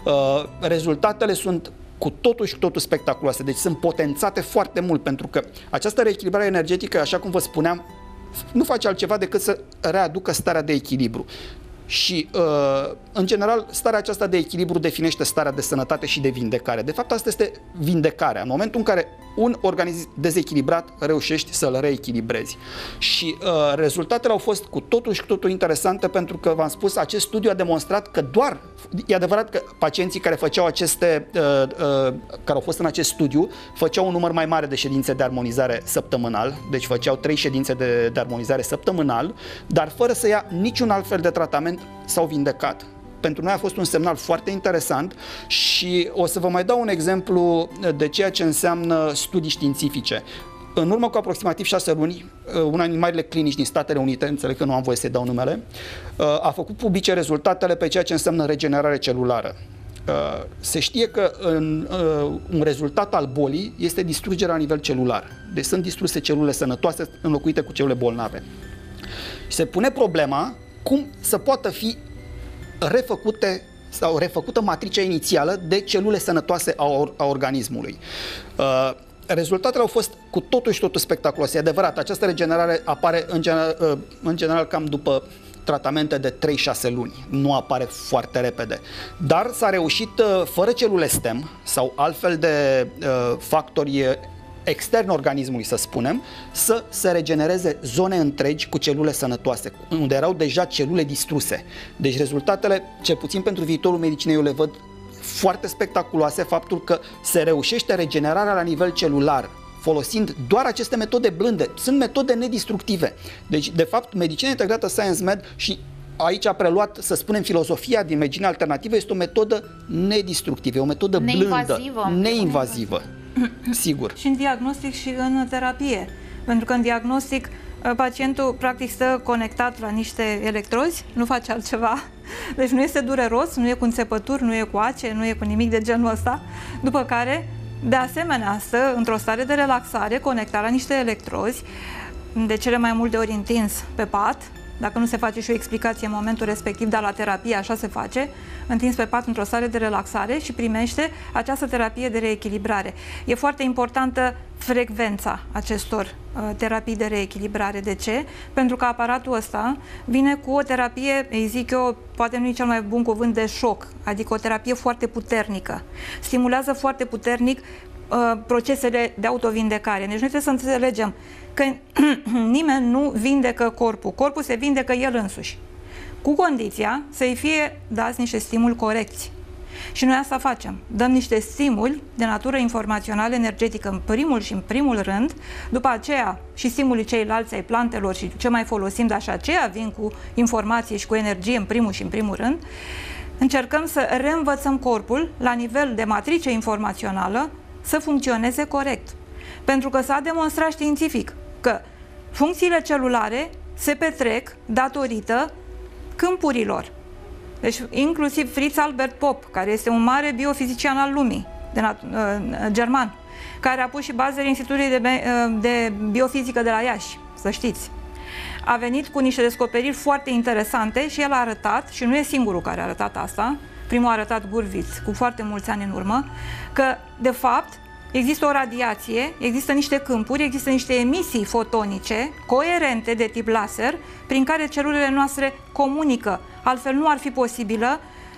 Rezultatele sunt cu totul și cu totul spectaculoase. Deci sunt potențate foarte mult pentru că această reechilibrare energetică, așa cum vă spuneam, nu face altceva decât să readucă starea de echilibru. Și, uh, în general, starea aceasta de echilibru definește starea de sănătate și de vindecare. De fapt, asta este vindecarea. În momentul în care un organism dezechilibrat reușești să-l reechilibrezi. Și uh, rezultatele au fost cu totul și cu totul interesante pentru că, v-am spus, acest studiu a demonstrat că doar, e adevărat că pacienții care făceau aceste, uh, uh, care au fost în acest studiu, făceau un număr mai mare de ședințe de armonizare săptămânal, deci făceau trei ședințe de, de armonizare săptămânal, dar fără să ia niciun alt fel de tratament, s-au vindecat. Pentru noi a fost un semnal foarte interesant și o să vă mai dau un exemplu de ceea ce înseamnă studii științifice. În urmă cu aproximativ șase luni, una din marile clinici din Statele Unite, înțeleg că nu am voie să-i dau numele, a făcut publice rezultatele pe ceea ce înseamnă regenerare celulară. Se știe că în, un rezultat al bolii este distrugerea la nivel celular. Deci sunt distruse celule sănătoase înlocuite cu celule bolnave. Și se pune problema cum să poată fi refăcute sau refăcută matricea inițială de celule sănătoase a, or a organismului. Uh, rezultatele au fost cu totul și totul spectaculoase. E adevărat, această regenerare apare în general, uh, în general cam după tratamente de trei șase luni. Nu apare foarte repede. Dar s-a reușit, uh, fără celule stem sau altfel de uh, factori extern organismului, să spunem, să se regenereze zone întregi cu celule sănătoase, unde erau deja celule distruse. Deci rezultatele, cel puțin pentru viitorul medicinei, eu le văd foarte spectaculoase, faptul că se reușește regenerarea la nivel celular, folosind doar aceste metode blânde. Sunt metode nedistructive. Deci, de fapt, medicina integrată ScienceMed, și aici a preluat, să spunem, filozofia din medicina alternativă, este o metodă nedistructivă, o metodă blândă, neinvazivă. Sigur. Și în diagnostic și în terapie. Pentru că în diagnostic pacientul practic stă conectat la niște electrozi, nu face altceva. Deci nu este dureros, nu e cu înțepături, nu e cu ace, nu e cu nimic de genul ăsta. După care, de asemenea, stă într-o stare de relaxare, conectat la niște electrozi, de cele mai multe ori întins pe pat. Dacă nu se face și o explicație în momentul respectiv, dar la terapie așa se face, întins pe pat într-o stare de relaxare și primește această terapie de reechilibrare. E foarte importantă frecvența acestor uh, terapii de reechilibrare. De ce? Pentru că aparatul ăsta vine cu o terapie, îi zic eu, poate nu e cel mai bun cuvânt, de șoc, adică o terapie foarte puternică. Stimulează foarte puternic uh, procesele de autovindecare. Deci noi trebuie să înțelegem că nimeni nu vindecă corpul. Corpul se vindecă el însuși, cu condiția să-i fie dați niște stimuli corecți. Și noi asta facem. Dăm niște stimuli de natură informațională energetică în primul și în primul rând, după aceea și stimulii ceilalți ai plantelor și ce mai folosim, dar și aceea vin cu informație și cu energie în primul și în primul rând. Încercăm să reînvățăm corpul la nivel de matrice informațională să funcționeze corect. Pentru că s-a demonstrat științific că funcțiile celulare se petrec datorită câmpurilor. Deci, inclusiv Fritz Albert Popp, care este un mare biofizician al lumii, de uh, german, care a pus și bazele Institutului de, uh, de Biofizică de la Iași, să știți. A venit cu niște descoperiri foarte interesante și el a arătat, și nu e singurul care a arătat asta, primul a arătat Gurvitz cu foarte mulți ani în urmă, că, de fapt, există o radiație, există niște câmpuri, există niște emisii fotonice coerente de tip laser prin care celulele noastre comunică. Altfel nu ar fi posibilă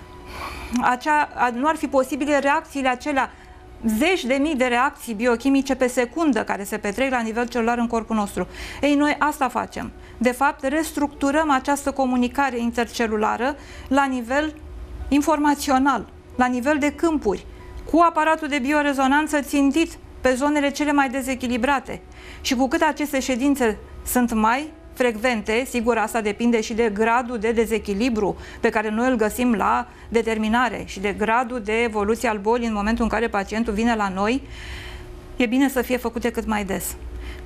acea, nu ar fi posibile reacțiile acelea, zeci de mii de reacții biochimice pe secundă care se petrec la nivel celular în corpul nostru. Ei, noi asta facem. De fapt, restructurăm această comunicare intercelulară la nivel informațional, la nivel de câmpuri, cu aparatul de biorezonanță țintit pe zonele cele mai dezechilibrate. Și cu cât aceste ședințe sunt mai frecvente, sigur asta depinde și de gradul de dezechilibru pe care noi îl găsim la determinare și de gradul de evoluție al bolii în momentul în care pacientul vine la noi, e bine să fie făcute cât mai des.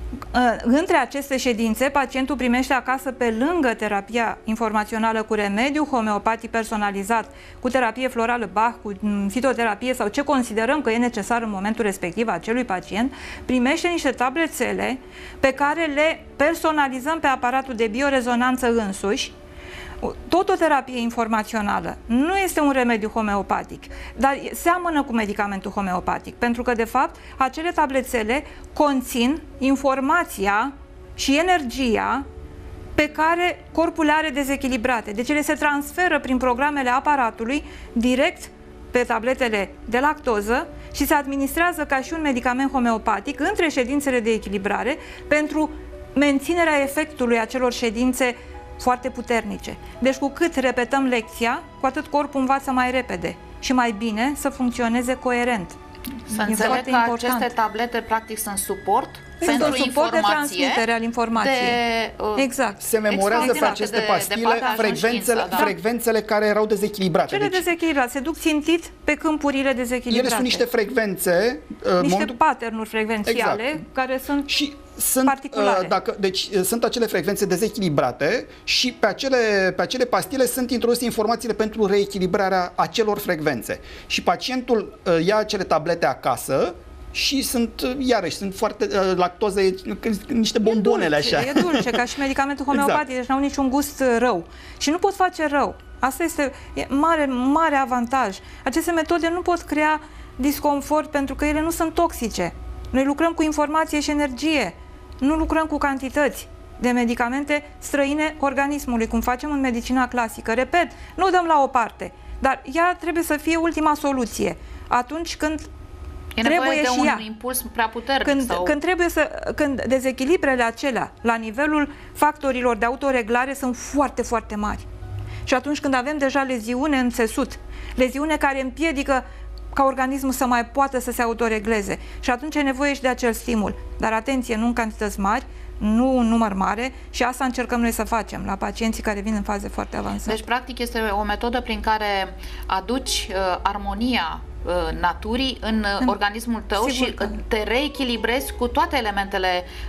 Între aceste ședințe, pacientul primește acasă, pe lângă terapia informațională cu remediu homeopatic personalizat, cu terapie florală Bach, cu fitoterapie sau ce considerăm că e necesar în momentul respectiv acelui pacient, primește niște tablețele pe care le personalizăm pe aparatul de biorezonanță însuși. Tot o terapie informațională, nu este un remediu homeopatic, dar seamănă cu medicamentul homeopatic, pentru că, de fapt, acele tablețele conțin informația și energia pe care corpul le are dezechilibrate. Deci ele se transferă prin programele aparatului direct pe tabletele de lactoză și se administrează ca și un medicament homeopatic între ședințele de echilibrare pentru menținerea efectului acelor ședințe foarte puternice. Deci cu cât repetăm lecția, cu atât corpul învață mai repede și mai bine să funcționeze coerent. Să înțeleg că aceste tablete practic sunt suport Sunt pentru un suport informație, de transmitere al informației. De, uh, exact. Se memorează exact, pe aceste de, pastile de frecvențele, știință, da. frecvențele care erau dezechilibrate. Cele deci, dezechilibrate se duc țintit pe câmpurile dezechilibrate. ele sunt niște frecvențe, uh, niște momentul... pattern-uri frecvențiale, exact, care sunt și sunt, particulare. Uh, dacă, deci uh, sunt acele frecvențe dezechilibrate și pe acele, pe acele pastile sunt introduse informațiile pentru reechilibrarea acelor frecvențe. Și pacientul uh, ia acele tablete acasă și sunt, uh, iarăși, sunt foarte, uh, lactoză, e, niște bombonele e dulce, așa. E dulce, ca și medicamentul homeopatic, exact. Deci nu au niciun gust rău. Și nu pot face rău. Asta este e mare, mare avantaj. Aceste metode nu pot crea disconfort pentru că ele nu sunt toxice. Noi lucrăm cu informație și energie. Nu lucrăm cu cantități de medicamente străine organismului, cum facem în medicina clasică. Repet, nu o dăm la o parte, dar ea trebuie să fie ultima soluție. Atunci când e trebuie de și un ea. impuls prea puternic. Când, sau... când, trebuie să, când dezechilibrele acelea la nivelul factorilor de autoreglare sunt foarte, foarte mari. Și atunci când avem deja leziune în țesut, leziune care împiedică ca organismul să mai poată să se autoregleze. Și atunci e nevoie și de acel stimul. Dar atenție, nu în cantități mari, nu un număr mare, și asta încercăm noi să facem la pacienții care vin în faze foarte avansate. Deci, practic, este o metodă prin care aduci uh, armonia uh, naturii în, în organismul tău și că... te reechilibrezi cu toate elementele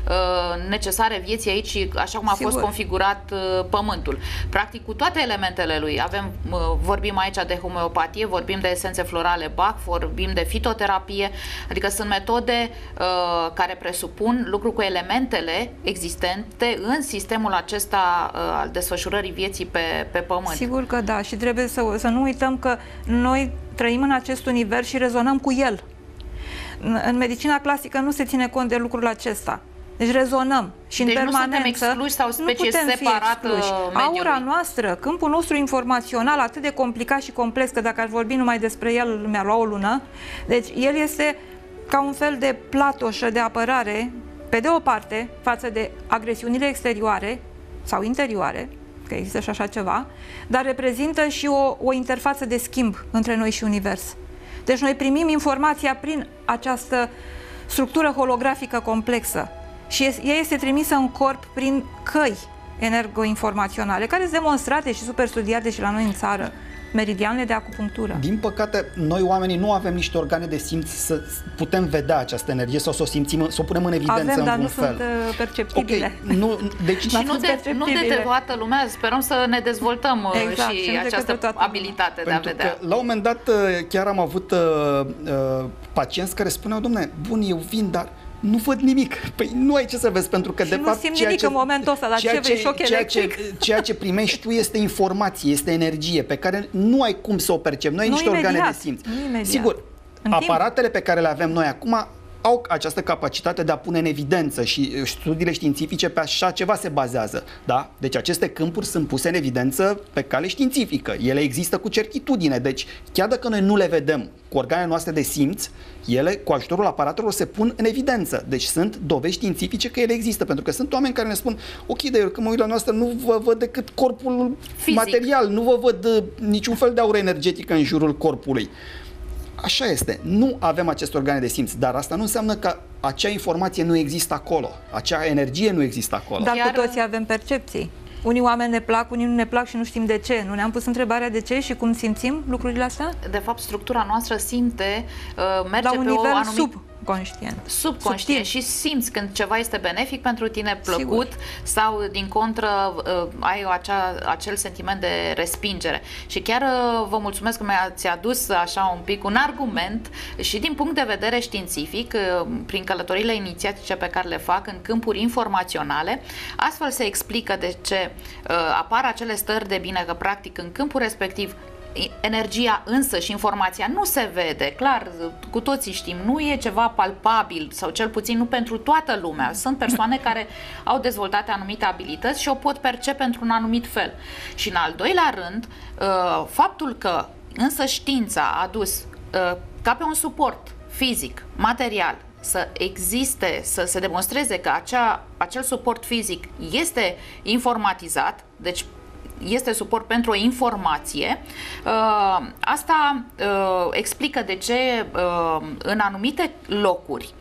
uh, necesare vieții aici, așa cum a sigur. fost configurat uh, pământul. Practic, cu toate elementele lui. Avem, uh, vorbim aici de homeopatie, vorbim de esențe florale Bach, vorbim de fitoterapie, adică sunt metode uh, care presupun lucru cu elementele existente în sistemul acesta uh, al desfășurării vieții pe, pe pământ. Sigur că da, și trebuie să, să nu uităm că noi trăim în acest univers și rezonăm cu el. În, în medicina clasică nu se ține cont de lucrul acesta. Deci rezonăm și deci în permanență. Nu suntem excluși sau specie separată mediului. Aura noastră, câmpul nostru informațional atât de complicat și complex, că dacă aș vorbi numai despre el mi-ar lua o lună, deci el este ca un fel de platoșă de apărare, pe de o parte, față de agresiunile exterioare sau interioare, că există și așa ceva, dar reprezintă și o, o interfață de schimb între noi și univers. Deci noi primim informația prin această structură holografică complexă și ea este trimisă în corp prin căi energoinformaționale, care sunt demonstrate și super studiate și la noi în țară. Meridianele de acupunctură. Din păcate, noi oamenii nu avem niște organe de simț să putem vedea această energie sau să o simțim, să o punem în evidență. Avem, dar în nu fel. sunt perceptibile. Okay. Nu, deci și nu de, nu de toată lumea, sperăm să ne dezvoltăm exact, și, și această abilitate de a vedea. Că, la un moment dat chiar am avut uh, uh, pacienți care spuneau, dom'le, bun, eu vin, dar nu văd nimic. Păi nu ai ce să vezi, pentru că și de nu fapt simt ceea nimic ce, în momentul ăsta, dar ceea ce, ce, șoc ceea, ce, ceea ce primești tu este informație, este energie pe care nu ai cum să o percepi. Noi ai niște imediat, organe de simț. Sigur, în aparatele timp. pe care le avem noi acum au această capacitate de a pune în evidență și studiile științifice pe așa ceva se bazează. Da? Deci aceste câmpuri sunt puse în evidență pe cale științifică. Ele există cu certitudine. Deci chiar dacă noi nu le vedem cu organele noastre de simț, ele cu ajutorul aparatelor se pun în evidență. Deci sunt dovezi științifice că ele există. Pentru că sunt oameni care ne spun, ok, dar eu când mă uit la noastră nu vă văd decât corpul fizic, material, nu vă văd uh, niciun fel de aură energetică în jurul corpului. Așa este. Nu avem aceste organe de simț, dar asta nu înseamnă că acea informație nu există acolo. Acea energie nu există acolo. Dar Chiar... cu toții avem percepții. Unii oameni ne plac, unii nu ne plac și nu știm de ce. Nu ne-am pus întrebarea de ce și cum simțim lucrurile astea? De fapt, structura noastră simte, uh, merge la un pe nivel o anumit... sub conștient. Subconștient și simți când ceva este benefic pentru tine, plăcut, Sigur. sau din contră ai acea, acel sentiment de respingere. Și chiar vă mulțumesc că mi-ați adus așa un pic un argument și din punct de vedere științific, prin călătorile inițiatice pe care le fac în câmpuri informaționale, astfel se explică de ce apar acele stări de bine, că practic în câmpul respectiv energia însă și informația nu se vede, clar, cu toții știm, nu e ceva palpabil sau cel puțin nu pentru toată lumea. Sunt persoane care au dezvoltate anumite abilități și o pot percepe într-un anumit fel. Și în al doilea rând, faptul că însă știința a adus ca pe un suport fizic, material, să existe, să se demonstreze că acea, acel suport fizic este informatizat, deci este suport pentru o informație. Asta explică de ce în anumite locuri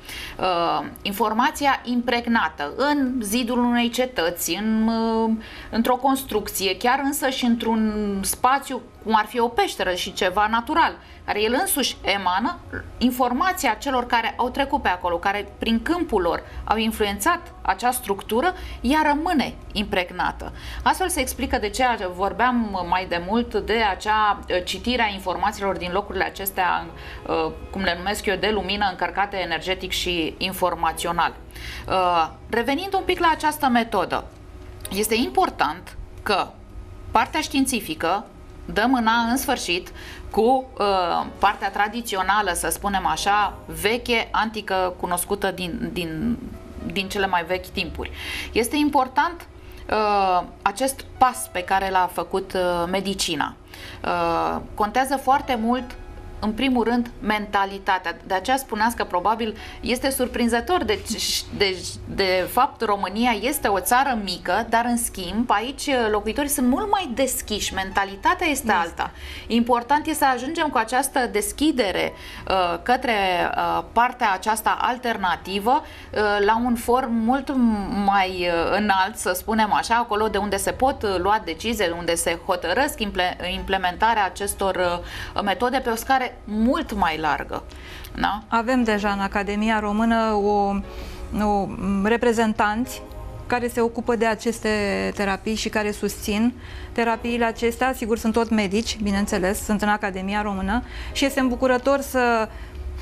informația impregnată în zidul unei cetăți, în, într-o construcție, chiar însă și într-un spațiu cum ar fi o peșteră și ceva natural, care el însuși emană informația celor care au trecut pe acolo, care prin câmpul lor au influențat acea structură, ea rămâne impregnată. Astfel se explică de ce vorbeam mai de mult de acea citire a informațiilor din locurile acestea, cum le numesc eu, de lumină, încărcate energetic și informațional. Revenind un pic la această metodă, este important că partea științifică dă mâna în sfârșit cu uh, partea tradițională, să spunem așa, veche, antică, cunoscută din, din, din cele mai vechi timpuri. Este important uh, acest pas pe care l-a făcut uh, medicina. Uh, contează foarte mult, în primul rând, mentalitatea. De aceea spuneați că probabil este surprinzător. Deci, de, de fapt, România este o țară mică, dar în schimb, aici locuitorii sunt mult mai deschiși. Mentalitatea este, este. alta. Important este să ajungem cu această deschidere uh, către uh, partea aceasta alternativă uh, la un form mult mai uh, înalt, să spunem așa, acolo de unde se pot uh, lua decizii, de unde se hotărăsc imple implementarea acestor uh, metode pe o scară mult mai largă. Da? Avem deja în Academia Română o, o reprezentanți care se ocupă de aceste terapii și care susțin terapiile acestea. Sigur, sunt tot medici, bineînțeles, sunt în Academia Română și este îmbucurător să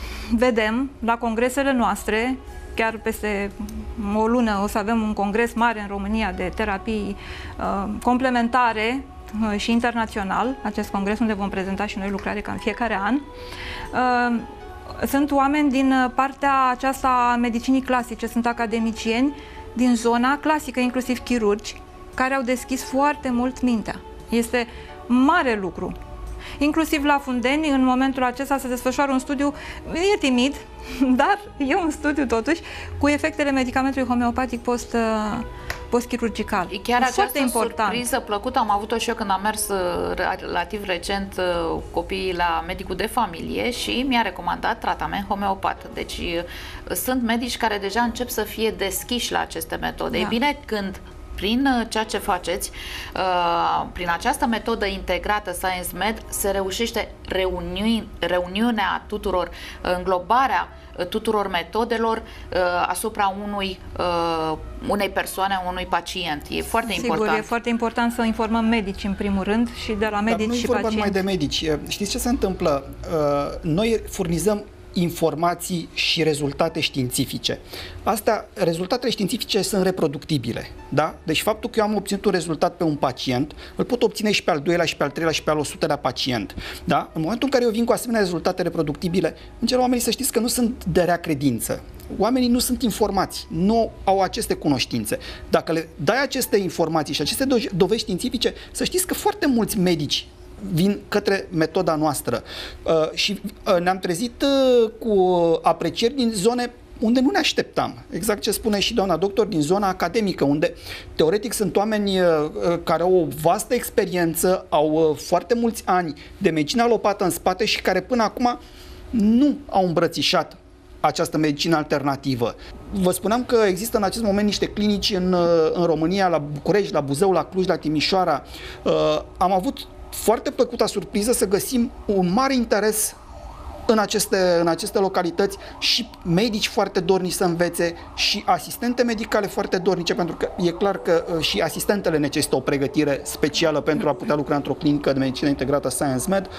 vedem la congresele noastre, chiar peste o lună o să avem un congres mare în România de terapii uh, complementare și internațional, acest congres unde vom prezenta și noi lucrare ca în fiecare an. Sunt oameni din partea aceasta a medicinii clasice, sunt academicieni din zona clasică, inclusiv chirurgi, care au deschis foarte mult mintea. Este mare lucru. Inclusiv la Fundeni, în momentul acesta se desfășoară un studiu, e timid, dar e un studiu totuși, cu efectele medicamentului homeopatic post postchirurgical. E chiar foarte această important. surpriză plăcută am avut-o și eu când am mers relativ recent copiii la medicul de familie și mi-a recomandat tratament homeopat. Deci sunt medici care deja încep să fie deschiși la aceste metode. Da. E bine când prin ceea ce faceți, prin această metodă integrată Science Med, se reușește reuni, reuniunea tuturor, înglobarea tuturor metodelor asupra unui, unei persoane, unui pacient. E foarte Sigur, important. e foarte important să informăm medici în primul rând și de la medici Dar și pacienți. Nu e vorba pacienți. numai de medici. Știți ce se întâmplă? Noi furnizăm informații și rezultate științifice. Astea, rezultatele științifice sunt reproductibile. Da? Deci faptul că eu am obținut un rezultat pe un pacient, îl pot obține și pe al doilea, și pe al treilea, și pe al o sutelea pacient. Da? În momentul în care eu vin cu asemenea rezultate reproductibile, în general oamenii să știți că nu sunt de rea credință. Oamenii nu sunt informați, nu au aceste cunoștințe. Dacă le dai aceste informații și aceste dovezi științifice, să știți că foarte mulți medici vin către metoda noastră uh, și uh, ne-am trezit uh, cu aprecieri din zone unde nu ne așteptam. Exact ce spune și doamna doctor, din zona academică, unde teoretic sunt oameni uh, care au o vastă experiență, au uh, foarte mulți ani de medicină alopată în spate și care până acum nu au îmbrățișat această medicină alternativă. Vă spuneam că există în acest moment niște clinici în, în România, la București, la Buzău, la Cluj, la Timișoara. Uh, am avut foarte plăcută surpriză să găsim un mare interes în aceste, în aceste localități și medici foarte dornici să învețe și asistente medicale foarte dornice, pentru că e clar că și asistentele necesită o pregătire specială pentru a putea lucra într-o clinică de medicină integrată Science Med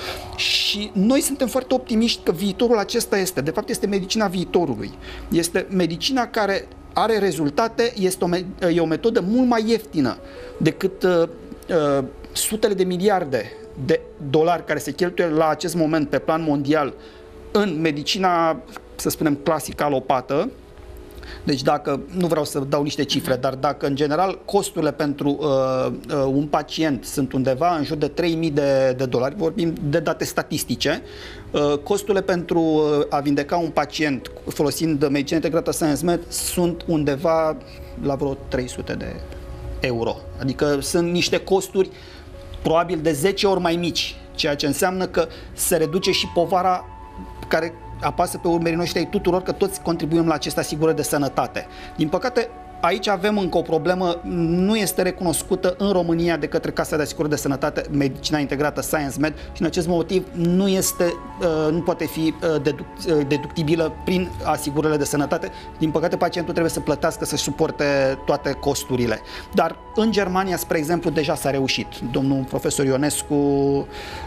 și noi suntem foarte optimiști că viitorul acesta este, de fapt este medicina viitorului. Este medicina care are rezultate, este o, e o metodă mult mai ieftină decât uh, uh, sutele de miliarde de dolari care se cheltuie la acest moment pe plan mondial în medicina, să spunem, clasică alopată. Deci dacă, nu vreau să dau niște cifre, dar dacă în general costurile pentru uh, uh, un pacient sunt undeva în jur de trei mii de, de dolari, vorbim de date statistice, uh, costurile pentru uh, a vindeca un pacient folosind medicină integrată Science Med sunt undeva la vreo trei sute de euro. Adică sunt niște costuri probabil de zece ori mai mici, ceea ce înseamnă că se reduce și povara care apasă pe urmerii noștri ai tuturor, că toți contribuim la aceste asigurări de sănătate. Din păcate, aici avem încă o problemă, nu este recunoscută în România de către Casa de Asigurări de Sănătate medicina integrată Science Med și în acest motiv nu este, nu poate fi deductibilă prin asigurările de sănătate. Din păcate, pacientul trebuie să plătească, să suporte toate costurile. Dar în Germania, spre exemplu, deja s-a reușit. Domnul profesor Ionescu,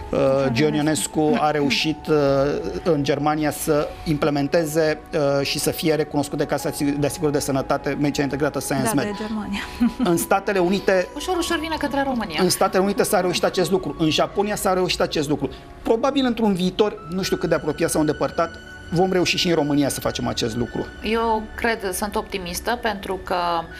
Gion Ionescu a reușit în Germania să implementeze și să fie recunoscut de Casa de Asigurări de Sănătate medicina integrată Science Med. În Statele Unite, ușor, ușor vine către România. În Statele Unite s-a reușit acest lucru. În Japonia s-a reușit acest lucru. Probabil într-un viitor, nu știu cât de apropiat sau îndepărtat, vom reuși și în România să facem acest lucru. Eu cred, sunt optimistă, pentru că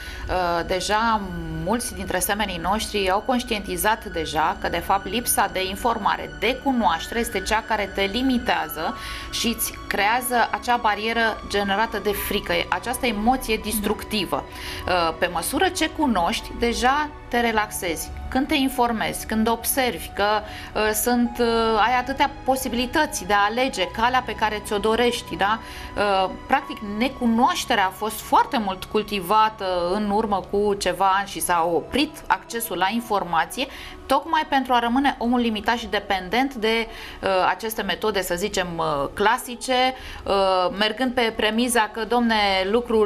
uh, deja mulți dintre semenii noștri au conștientizat deja că de fapt lipsa de informare, de cunoaștere este cea care te limitează și îți creează acea barieră generată de frică, această emoție destructivă. Uh, pe măsură ce cunoști, deja te relaxezi. Când te informezi, când observi că uh, sunt, uh, ai atâtea posibilități de a alege calea pe care ți-o dorești, da? Uh, practic, necunoașterea a fost foarte mult cultivată în urmă cu ceva ani și s-a oprit accesul la informație, tocmai pentru a rămâne omul limitat și dependent de uh, aceste metode, să zicem, uh, clasice, uh, mergând pe premiza că, domne, lucrul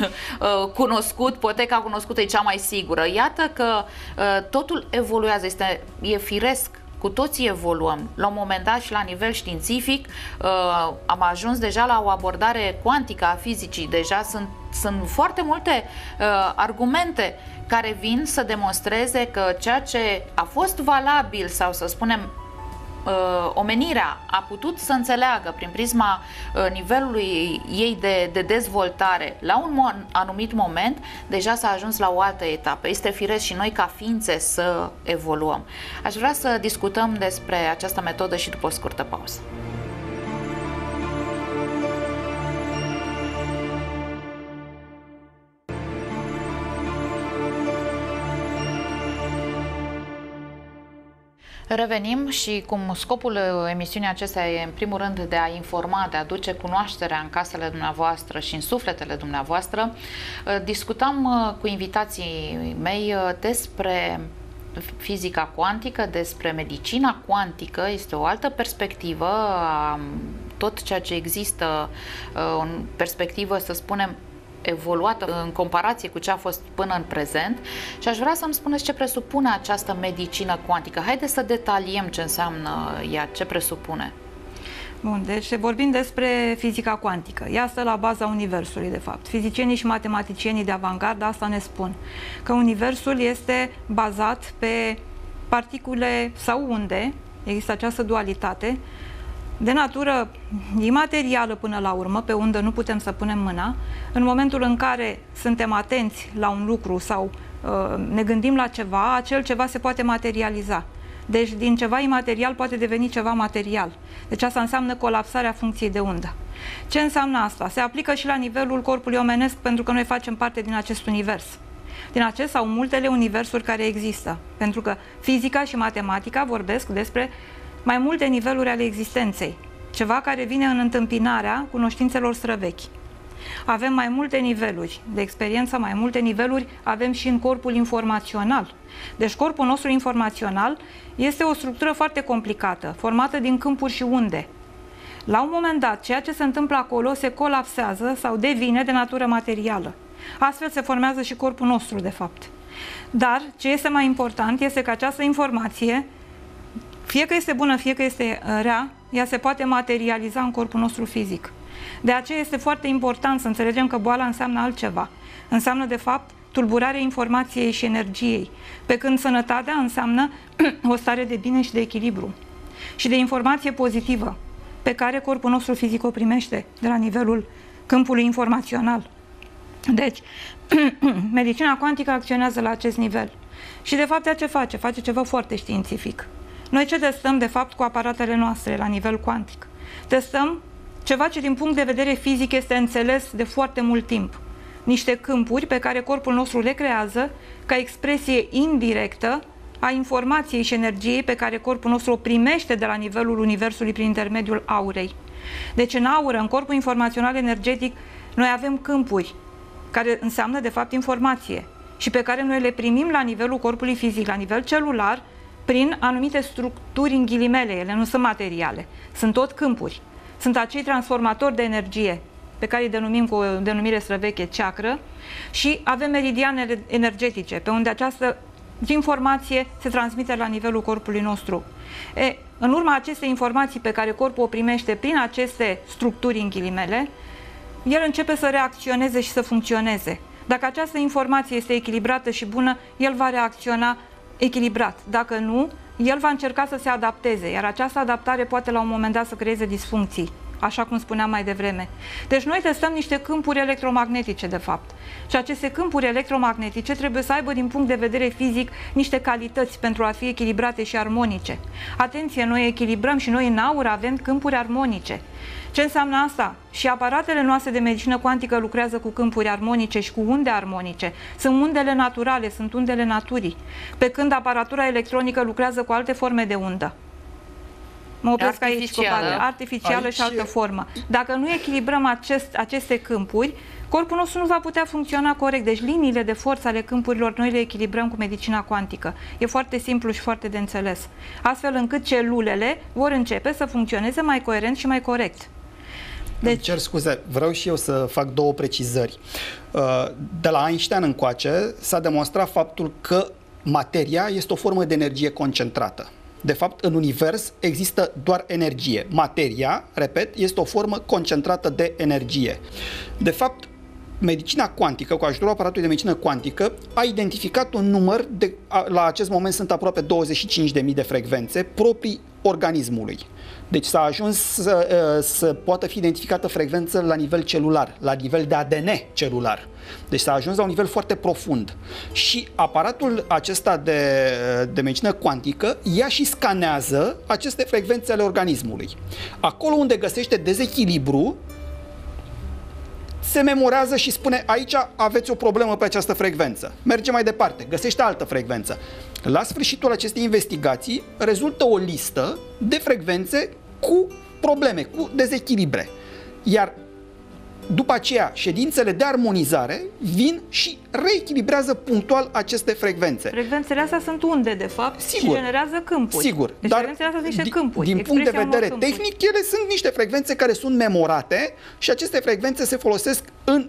uh, cunoscut, poteca cunoscută e cea mai sigură. Iată că uh, totul evoluează, este, e firesc. Cu toții evoluăm. La un moment dat și la nivel științific uh, am ajuns deja la o abordare cuantică a fizicii. Deja sunt, sunt foarte multe uh, argumente care vin să demonstreze că ceea ce a fost valabil sau, să spunem, uh, omenirea a putut să înțeleagă prin prisma uh, nivelului ei de, de dezvoltare la un mo- anumit moment, deja s-a ajuns la o altă etapă. Este firesc și noi ca ființe să evoluăm. Aș vrea să discutăm despre această metodă și după o scurtă pauză. Revenim și cum scopul emisiunii acestea e în primul rând de a informa, de a aduce cunoașterea în casele dumneavoastră și în sufletele dumneavoastră, discutam cu invitații mei despre fizica cuantică, despre medicina cuantică. Este o altă perspectivă a tot ceea ce există, o perspectivă, să spunem, evoluată în comparație cu ce a fost până în prezent, și aș vrea să-mi spuneți ce presupune această medicină cuantică. Haideți să detaliem ce înseamnă ea, ce presupune. Bun, deci vorbim despre fizica cuantică. Ea stă la baza Universului, de fapt. Fizicienii și matematicienii de avangardă asta ne spun, că Universul este bazat pe particule sau unde, există această dualitate, de natură imaterială până la urmă, pe undă nu putem să punem mâna. În momentul în care suntem atenți la un lucru sau uh, ne gândim la ceva, acel ceva se poate materializa. Deci din ceva imaterial poate deveni ceva material. Deci asta înseamnă colapsarea funcției de undă. Ce înseamnă asta? Se aplică și la nivelul corpului omenesc, pentru că noi facem parte din acest univers. Din acest sau multele universuri care există. Pentru că fizica și matematica vorbesc despre mai multe niveluri ale existenței, ceva care vine în întâmpinarea cunoștințelor străvechi. Avem mai multe niveluri de experiență, mai multe niveluri avem și în corpul informațional. Deci corpul nostru informațional este o structură foarte complicată, formată din câmpuri și unde. La un moment dat, ceea ce se întâmplă acolo se colapsează sau devine de natură materială. Astfel se formează și corpul nostru, de fapt. Dar ce este mai important este că această informație, fie că este bună, fie că este rea, ea se poate materializa în corpul nostru fizic. De aceea este foarte important să înțelegem că boala înseamnă altceva. Înseamnă, de fapt, tulburarea informației și energiei, pe când sănătatea înseamnă o stare de bine și de echilibru și de informație pozitivă, pe care corpul nostru fizic o primește de la nivelul câmpului informațional. Deci, medicina cuantică acționează la acest nivel. Și, de fapt, ea ce face? Face ceva foarte științific. Noi ce testăm, de fapt, cu aparatele noastre la nivel cuantic? Testăm ceva ce, din punct de vedere fizic, este înțeles de foarte mult timp. Niște câmpuri pe care corpul nostru le creează ca expresie indirectă a informației și energiei pe care corpul nostru o primește de la nivelul Universului prin intermediul aurei. Deci, în aură, în corpul informațional energetic, noi avem câmpuri care înseamnă, de fapt, informație și pe care noi le primim la nivelul corpului fizic, la nivel celular, prin anumite structuri în ghilimele. Ele nu sunt materiale, sunt tot câmpuri. Sunt acei transformatori de energie pe care îi denumim cu o denumire străveche chakră și avem meridianele energetice pe unde această informație se transmite la nivelul corpului nostru. E, în urma acestei informații pe care corpul o primește prin aceste structuri în ghilimele, el începe să reacționeze și să funcționeze. Dacă această informație este echilibrată și bună, el va reacționa echilibrat. Dacă nu, el va încerca să se adapteze, iar această adaptare poate la un moment dat să creeze disfuncții, așa cum spuneam mai devreme. Deci noi testăm niște câmpuri electromagnetice, de fapt. Și aceste câmpuri electromagnetice trebuie să aibă, din punct de vedere fizic, niște calități pentru a fi echilibrate și armonice. Atenție, noi echilibrăm și noi în aură avem câmpuri armonice. Ce înseamnă asta? Și aparatele noastre de medicină cuantică lucrează cu câmpuri armonice și cu unde armonice. Sunt undele naturale, sunt undele naturii. Pe când aparatura electronică lucrează cu alte forme de undă. Mă opresc aici cu pare, artificială aici... și altă formă. Dacă nu echilibrăm acest, aceste câmpuri, corpul nostru nu va putea funcționa corect. Deci liniile de forță ale câmpurilor noi le echilibrăm cu medicina cuantică. E foarte simplu și foarte de înțeles. Astfel încât celulele vor începe să funcționeze mai coerent și mai corect. Deci... Îmi cer scuze, vreau și eu să fac două precizări. De la Einstein încoace s-a demonstrat faptul că materia este o formă de energie concentrată. De fapt, în univers există doar energie. Materia, repet, este o formă concentrată de energie. De fapt, medicina cuantică, cu ajutorul aparatului de medicină cuantică, a identificat un număr, de, la acest moment sunt aproape douăzeci și cinci de mii de frecvențe proprii organismului. Deci s-a ajuns să, să poată fi identificată frecvență la nivel celular, la nivel de A D N celular. Deci s-a ajuns la un nivel foarte profund. Și aparatul acesta de, de medicină cuantică ia și scanează aceste frecvențe ale organismului. Acolo unde găsește dezechilibru, se memorează și spune aici aveți o problemă pe această frecvență. Merge mai departe, găsește altă frecvență. La sfârșitul acestei investigații rezultă o listă de frecvențe cu probleme, cu dezechilibre. Iar după aceea, ședințele de armonizare vin și reechilibrează punctual aceste frecvențe. Frecvențele astea sunt unde, de fapt, Sigur, și generează câmpuri. Sigur, deci dar frecvențele astea sunt niște câmpuri. Din punct de vedere câmpuri. tehnic, ele sunt niște frecvențe care sunt memorate și aceste frecvențe se folosesc în,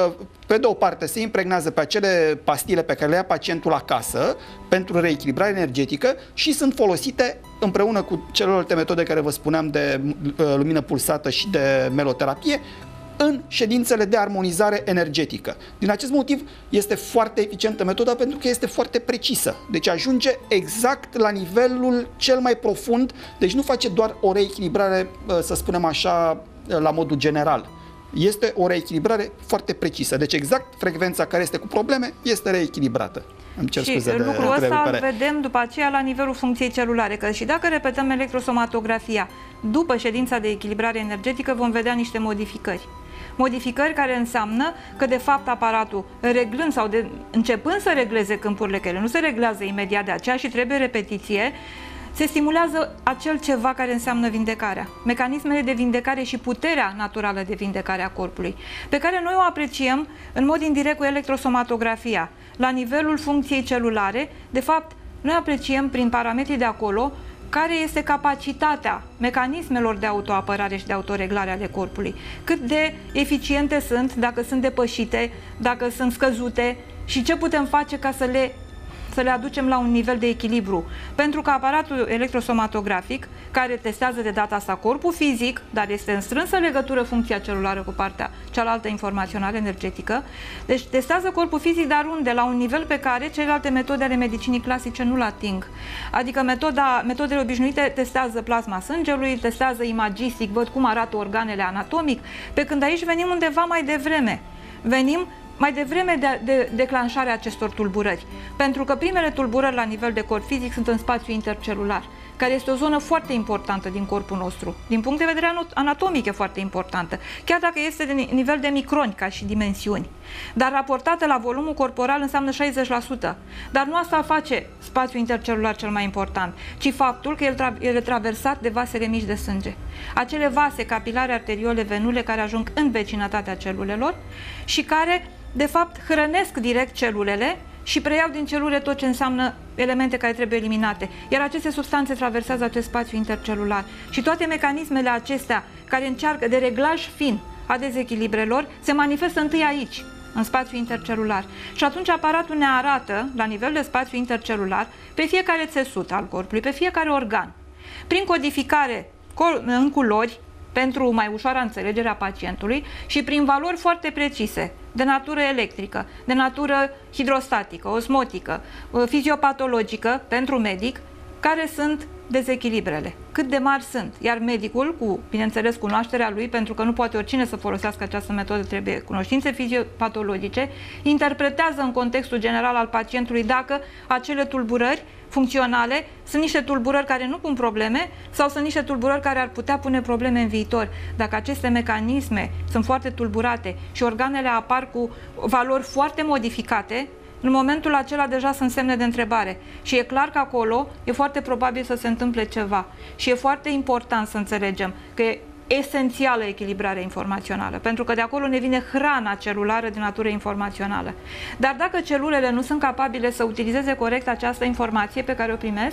pe de o parte, se impregnează pe acele pastile pe care le ia pacientul acasă pentru reechilibrare energetică și sunt folosite împreună cu celelalte metode care vă spuneam de lumină pulsată și de meloterapie în ședințele de armonizare energetică. Din acest motiv este foarte eficientă metoda pentru că este foarte precisă. Deci ajunge exact la nivelul cel mai profund, deci nu face doar o reechilibrare, să spunem așa, la modul general. Este o reechilibrare foarte precisă. Deci exact frecvența care este cu probleme este reechilibrată. Îmi cer și scuze de lucrul ăsta întrerupere. îl vedem după aceea la nivelul funcției celulare, că și dacă repetăm electrosomatografia după ședința de echilibrare energetică vom vedea niște modificări. Modificări care înseamnă că de fapt aparatul reglând sau de, începând să regleze câmpurile, că ele nu se reglează imediat de aceea și trebuie repetiție, se stimulează acel ceva care înseamnă vindecarea. Mecanismele de vindecare și puterea naturală de vindecare a corpului, pe care noi o apreciem în mod indirect cu electrosomatografia. La nivelul funcției celulare, de fapt, noi apreciem prin parametrii de acolo care este capacitatea mecanismelor de autoapărare și de autoreglare ale corpului. Cât de eficiente sunt, dacă sunt depășite, dacă sunt scăzute și ce putem face ca să le, să le aducem la un nivel de echilibru. Pentru că aparatul electrosomatografic, care testează de data asta corpul fizic, dar este în strânsă legătură funcția celulară cu partea cealaltă informațională energetică, deci testează corpul fizic, dar unde? La un nivel pe care celelalte metode ale medicinii clasice nu-l ating. Adică metoda, metodele obișnuite testează plasma sângelui, testează imagistic, văd cum arată organele anatomic, pe când aici venim undeva mai devreme. Venim mai devreme de, de declanșarea acestor tulburări. Pentru că primele tulburări la nivel de corp fizic sunt în spațiu intercelular, care este o zonă foarte importantă din corpul nostru. Din punct de vedere anatomic e foarte importantă, chiar dacă este de nivel de microni ca și dimensiuni. Dar raportată la volumul corporal înseamnă șaizeci la sută. Dar nu asta face spațiul intercelular cel mai important, ci faptul că el, tra el e traversat de vasele mici de sânge. Acele vase capilare, arteriole, venule care ajung în vecinătatea celulelor și care de fapt hrănesc direct celulele și preiau din celule tot ce înseamnă elemente care trebuie eliminate. Iar aceste substanțe traversează acest spațiu intercelular. Și toate mecanismele acestea care încearcă de reglaj fin a dezechilibrelor se manifestă întâi aici, în spațiu intercelular. Și atunci aparatul ne arată, la nivel de spațiu intercelular, pe fiecare țesut al corpului, pe fiecare organ. Prin codificare în culori, pentru mai ușoară înțelegere a pacientului și prin valori foarte precise, de natură electrică, de natură hidrostatică, osmotică, fiziopatologică pentru medic, care sunt dezechilibrele, cât de mari sunt. Iar medicul, cu, bineînțeles, cunoașterea lui, pentru că nu poate oricine să folosească această metodă, trebuie cunoștințe fiziopatologice, interpretează în contextul general al pacientului dacă acele tulburări funcționale sunt niște tulburări care nu pun probleme sau sunt niște tulburări care ar putea pune probleme în viitor. Dacă aceste mecanisme sunt foarte tulburate și organele apar cu valori foarte modificate, în momentul acela deja sunt semne de întrebare și e clar că acolo e foarte probabil să se întâmple ceva și e foarte important să înțelegem că e esențială echilibrarea informațională, pentru că de acolo ne vine hrana celulară de natură informațională. Dar dacă celulele nu sunt capabile să utilizeze corect această informație pe care o primesc,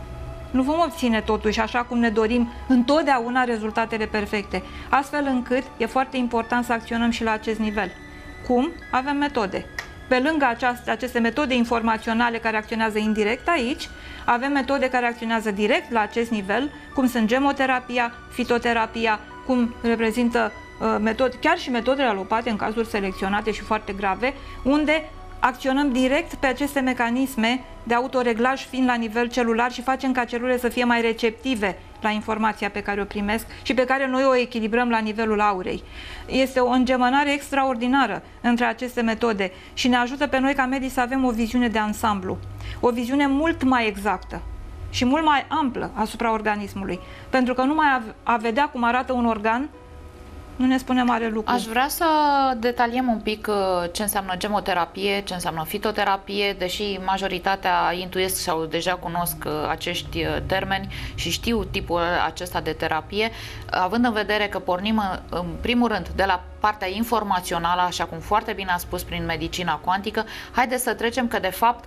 nu vom obține totuși, așa cum ne dorim, întotdeauna rezultatele perfecte, astfel încât e foarte important să acționăm și la acest nivel. Cum? Avem metode. Pe lângă aceaste, aceste metode informaționale care acționează indirect aici, avem metode care acționează direct la acest nivel, cum sunt gemoterapia, fitoterapia, cum reprezintă uh, metode, chiar și metodele alopate în cazuri selecționate și foarte grave, unde acționăm direct pe aceste mecanisme de autoreglaj fin la nivel celular și facem ca celulele să fie mai receptive la informația pe care o primesc și pe care noi o echilibrăm la nivelul aurei. Este o îngemănare extraordinară între aceste metode și ne ajută pe noi ca medici să avem o viziune de ansamblu, o viziune mult mai exactă și mult mai amplă asupra organismului. Pentru că numai a vedea cum arată un organ Nu ne spune mare lucru. Aș vrea să detaliem un pic ce înseamnă gemoterapie, ce înseamnă fitoterapie, deși majoritatea intuiesc sau deja cunosc acești termeni și știu tipul acesta de terapie, având în vedere că pornim în primul rând de la partea informațională, așa cum foarte bine a spus prin medicina cuantică, haideți să trecem că de fapt,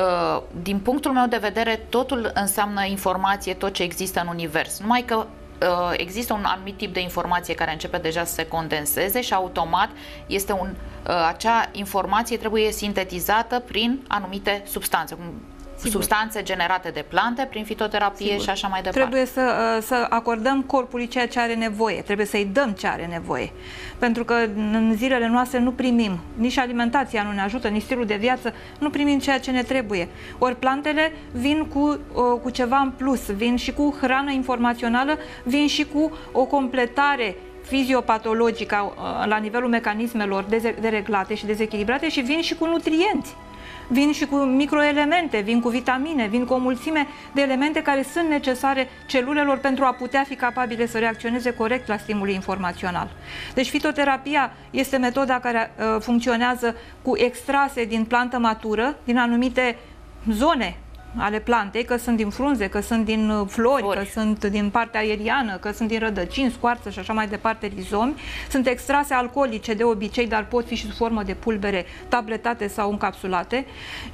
din punctul meu de vedere, totul înseamnă informație, tot ce există în univers. Numai că există un anumit tip de informație care începe deja să se condenseze și automat este un, acea informație trebuie sintetizată prin anumite substanțe, Sigur. substanțe generate de plante prin fitoterapie Sigur. și așa mai departe. Trebuie să, să acordăm corpului ceea ce are nevoie, trebuie să-i dăm ce are nevoie. Pentru că în zilele noastre nu primim, nici alimentația nu ne ajută, nici stilul de viață, nu primim ceea ce ne trebuie. Ori plantele vin cu, cu ceva în plus, vin și cu hrană informațională, vin și cu o completare fiziopatologică la nivelul mecanismelor dereglate și dezechilibrate și vin și cu nutrienți. Vin și cu microelemente, vin cu vitamine, vin cu o mulțime de elemente care sunt necesare celulelor pentru a putea fi capabile să reacționeze corect la stimulul informațional. Deci fitoterapia este metoda care uh, funcționează cu extrase din plantă matură, din anumite zone ale plantei, că sunt din frunze, că sunt din flori, Flori. că sunt din partea aeriană, că sunt din rădăcini, scoarță și așa mai departe, rizomi. Sunt extrase alcoolice de obicei, dar pot fi și sub formă de pulbere tabletate sau încapsulate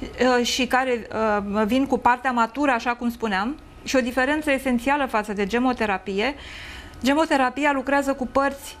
și care vin cu partea matură, așa cum spuneam. Și o diferență esențială față de gemoterapie, gemoterapia lucrează cu părți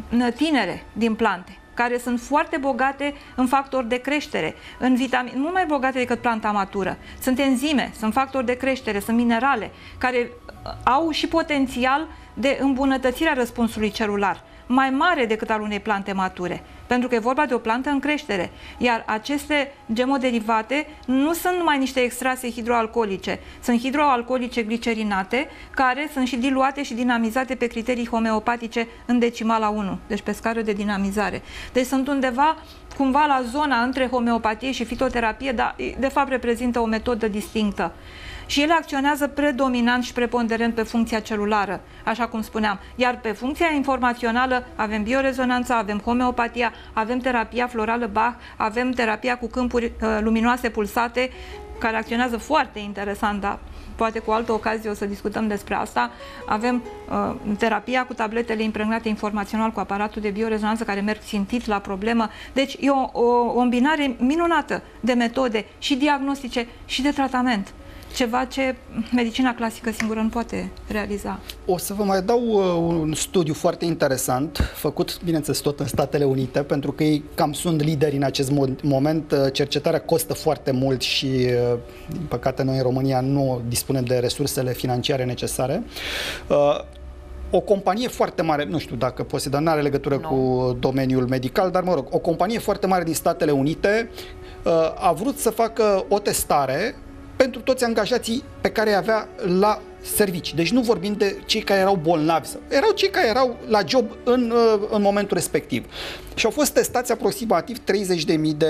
tinere din plante, care sunt foarte bogate în factori de creștere, în vitamine, mult mai bogate decât planta matură. Sunt enzime, sunt factori de creștere, sunt minerale, care au și potențial de îmbunătățire a răspunsului celular, mai mare decât al unei plante mature, pentru că e vorba de o plantă în creștere. Iar aceste gemoderivate nu sunt numai niște extrase hidroalcoolice, sunt hidroalcoolice glicerinate, care sunt și diluate și dinamizate pe criterii homeopatice în decimala unu, deci pe scară de dinamizare. Deci sunt undeva cumva la zona între homeopatie și fitoterapie, dar de fapt reprezintă o metodă distinctă. Și ele acționează predominant și preponderent pe funcția celulară, așa cum spuneam. Iar pe funcția informațională avem biorezonanța, avem homeopatia, avem terapia florală Bach, avem terapia cu câmpuri uh, luminoase pulsate, care acționează foarte interesant, dar poate cu altă ocazie o să discutăm despre asta. Avem uh, terapia cu tabletele impregnate informațional cu aparatul de biorezonanță care merg țintit la problemă. Deci e o, o, o îmbinare minunată de metode și diagnostice și de tratament. Ceva ce medicina clasică singură nu poate realiza. O să vă mai dau uh, un studiu foarte interesant, făcut, bineînțeles, tot în Statele Unite, pentru că ei cam sunt lideri în acest moment. Cercetarea costă foarte mult și, uh, din păcate, noi în România nu dispunem de resursele financiare necesare. Uh, O companie foarte mare, nu știu dacă poți să dau, nu are legătură no. cu domeniul medical, dar mă rog, o companie foarte mare din Statele Unite uh, a vrut să facă o testare pentru toți angajații pe care îi avea la servici. Deci nu vorbim de cei care erau bolnavi, erau cei care erau la job în, în momentul respectiv. Și au fost testați aproximativ treizeci de mii de,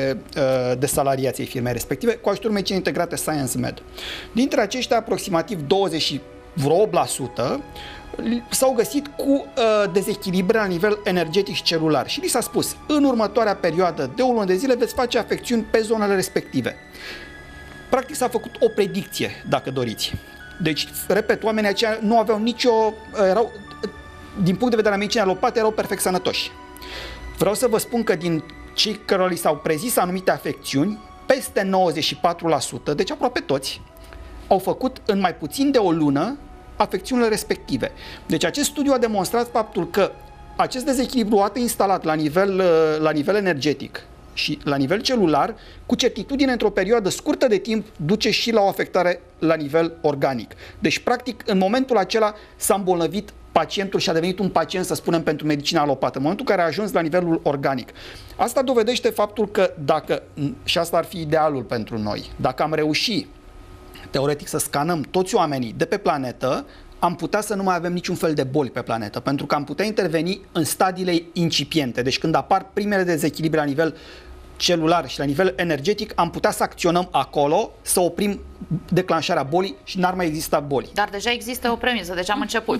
de salariați ai firmei respective cu ajutorul medicinei integrate ScienceMed. Dintre aceștia, aproximativ douăzeci la sută s-au găsit cu uh, dezechilibre la nivel energetic și celular. Și li s-a spus, în următoarea perioadă de o lună de zile veți face afecțiuni pe zonele respective. Practic s-a făcut o predicție, dacă doriți. Deci, repet, oamenii aceia nu aveau nicio... erau, din punct de vedere al medicinei alopate, erau perfect sănătoși. Vreau să vă spun că din cei care li s-au prezis anumite afecțiuni, peste nouăzeci și patru la sută, deci aproape toți, au făcut în mai puțin de o lună afecțiunile respective. Deci acest studiu a demonstrat faptul că acest dezechilibru atât instalat la nivel, la nivel energetic și la nivel celular, cu certitudine, într-o perioadă scurtă de timp, duce și la o afectare la nivel organic. Deci, practic, în momentul acela s-a îmbolnăvit pacientul și a devenit un pacient, să spunem, pentru medicina alopată, în momentul în care a ajuns la nivelul organic. Asta dovedește faptul că dacă, și asta ar fi idealul pentru noi, dacă am reușit, teoretic, să scanăm toți oamenii de pe planetă, am putea să nu mai avem niciun fel de boli pe planetă, pentru că am putea interveni în stadiile incipiente, deci când apar primele dezechilibre la nivel celular și la nivel energetic am putea să acționăm acolo, să oprim declanșarea bolii și n-ar mai exista boli. Dar deja există o premisă, deci am început.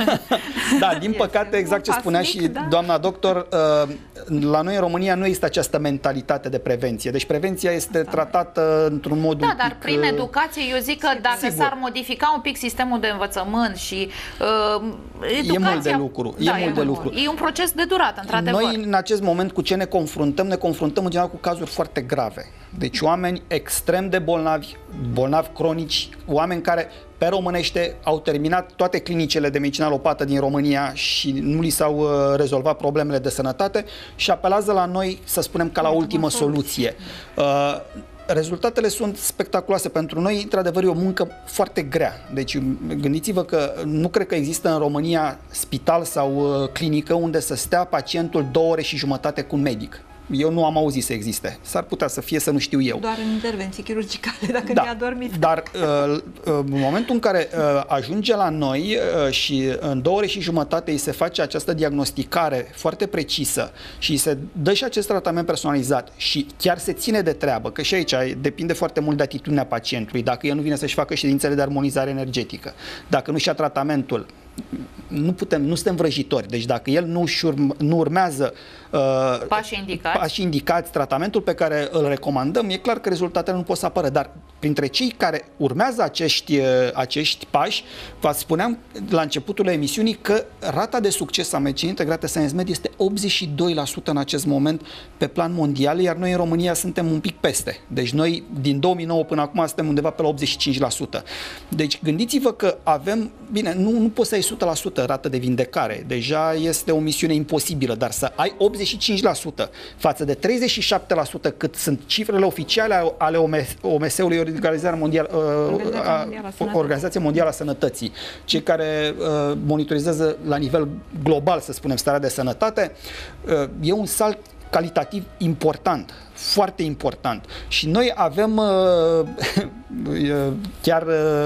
Da, din păcate, exact ce spunea și doamna doctor, la noi în România nu există această mentalitate de prevenție. Deci prevenția este tratată într-un mod Da, un dar pic, prin educație, eu zic că dacă s-ar modifica un pic sistemul de învățământ și uh, educația... E mult de lucru. E da, mult e de lucru. E un proces de durată, într-adevăr. Noi, în acest moment, cu ce ne confruntăm? Ne confruntăm în general cu cazuri foarte grave. Deci oameni extrem de bolnavi, bolnavi cronici, oameni care, pe românește, au terminat toate clinicile de medicină alopată din România și nu li s-au uh, rezolvat problemele de sănătate și apelează la noi, să spunem, ca la ultimă soluție. Uh, Rezultatele sunt spectaculoase pentru noi, într-adevăr e o muncă foarte grea. Deci gândiți-vă că nu cred că există în România spital sau uh, clinică unde să stea pacientul două ore și jumătate cu un medic. Eu nu am auzit să existe. S-ar putea să fie, să nu știu eu. Doar în intervenții chirurgicale, dacă da, ne-a dormit. Dar uh, în momentul în care uh, ajunge la noi uh, și în două ore și jumătate îi se face această diagnosticare foarte precisă și îi se dă și acest tratament personalizat și chiar se ține de treabă, că și aici depinde foarte mult de atitudinea pacientului, dacă el nu vine să-și facă ședințele de armonizare energetică, dacă nu și-a tratamentul, nu putem, nu suntem vrăjitori. Deci dacă el nu, urm, nu urmează uh, pașii indicați. pașii indicați, tratamentul pe care îl recomandăm, e clar că rezultatele nu pot să apară. Dar printre cei care urmează acești, uh, acești pași, vă spuneam la începutul emisiunii că rata de succes a medicinii integrate ScienceMed este optzeci și doi la sută în acest moment pe plan mondial, iar noi în România suntem un pic peste. Deci noi din două mii nouă până acum suntem undeva pe la optzeci și cinci la sută. Deci gândiți-vă că avem, bine, nu, nu poți să ai o sută la sută rată de vindecare. Deja este o misiune imposibilă, dar să ai optzeci și cinci la sută față de treizeci și șapte la sută cât sunt cifrele oficiale ale O M S-ului, Organizația Mondială, uh, Organizația Mondială a Sănătății, cei care uh, monitorizează la nivel global, să spunem, starea de sănătate, uh, e un salt calitativ important, foarte important. Și noi avem, chiar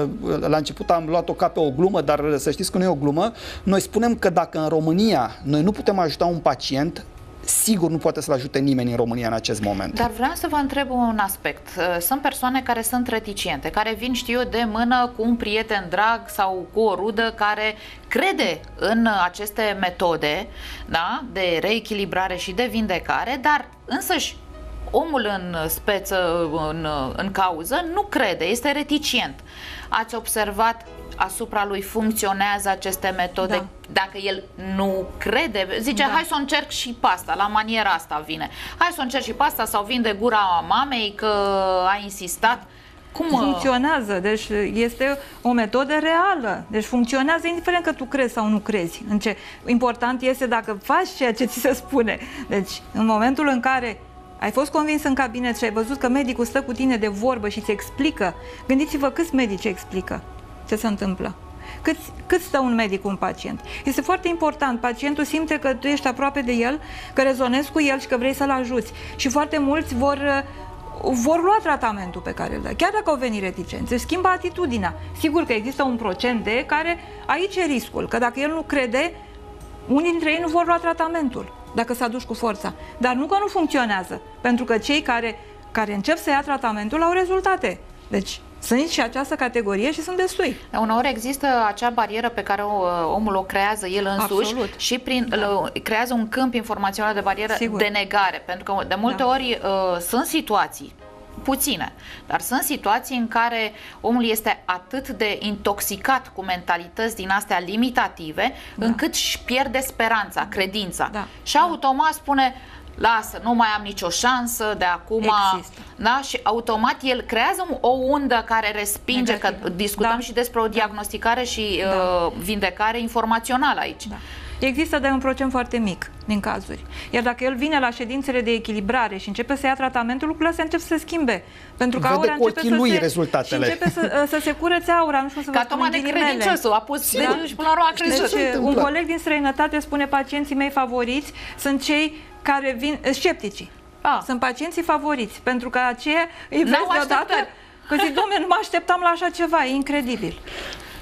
la început am luat-o ca pe o glumă, dar să știți că nu e o glumă, noi spunem că dacă în România noi nu putem ajuta un pacient, sigur nu poate să-l ajute nimeni în România în acest moment. Dar vreau să vă întreb un aspect. Sunt persoane care sunt reticente, care vin, știu eu, de mână cu un prieten drag sau cu o rudă care crede în aceste metode, da, de reechilibrare și de vindecare, dar însăși omul în speță, în, în cauză, nu crede, este reticent. Ați observat asupra lui funcționează aceste metode? Da. Dacă el nu crede, zice, da, hai să o încerc și pasta, la maniera asta vine. Hai să o încerc și pasta sau vin de gura mamei că a insistat. Cum funcționează? Deci este o metodă reală. Deci funcționează indiferent că tu crezi sau nu crezi. În ce important este dacă faci ceea ce ți se spune. Deci în momentul în care ai fost convins în cabinet și ai văzut că medicul stă cu tine de vorbă și îți explică, gândiți-vă câți medici explică ce se întâmplă. Cât, cât stă un medic cu un pacient. Este foarte important. Pacientul simte că tu ești aproape de el, că rezonezi cu el și că vrei să-l ajuți. Și foarte mulți vor, vor lua tratamentul pe care îl dă. Chiar dacă au venit reticenți, își schimbă atitudinea. Sigur că există un procent de care aici e riscul, că dacă el nu crede, unii dintre ei nu vor lua tratamentul, dacă s-a dus cu forța. Dar nu că nu funcționează, pentru că cei care, care încep să ia tratamentul au rezultate. Deci sunt și această categorie și sunt destui. Uneori există acea barieră pe care o, omul o creează el însuși. Absolut. Și prin, da, creează un câmp informațional de barieră. Sigur. De negare. Pentru că de multe, da, ori uh, sunt situații, puține, dar sunt situații în care omul este atât de intoxicat cu mentalități din astea limitative, da, încât își pierde speranța, credința. Da. Și automat spune, lasă, nu mai am nicio șansă de acum. Da? Și automat el creează o undă care respinge, negativă. Că discutăm, da, și despre o diagnosticare și, da, uh, vindecare informațională aici. Da. Există de un procent foarte mic din cazuri. Iar dacă el vine la ședințele de echilibrare și începe să ia tratamentul, lucrurile se încep să se schimbe. Pentru că aura începe să se, rezultatele. Și începe să, să se curățe aura. Nu știu să vă spun de credinciosul, a pus deci, și până la urmă a crezut. Deci, un coleg din străinătate spune, pacienții mei favoriți sunt cei care vin, scepticii. Ah. Sunt pacienții favoriți, pentru că aceea îi vezi deodată că zic, dom'le, nu mă așteptam la așa ceva, e incredibil.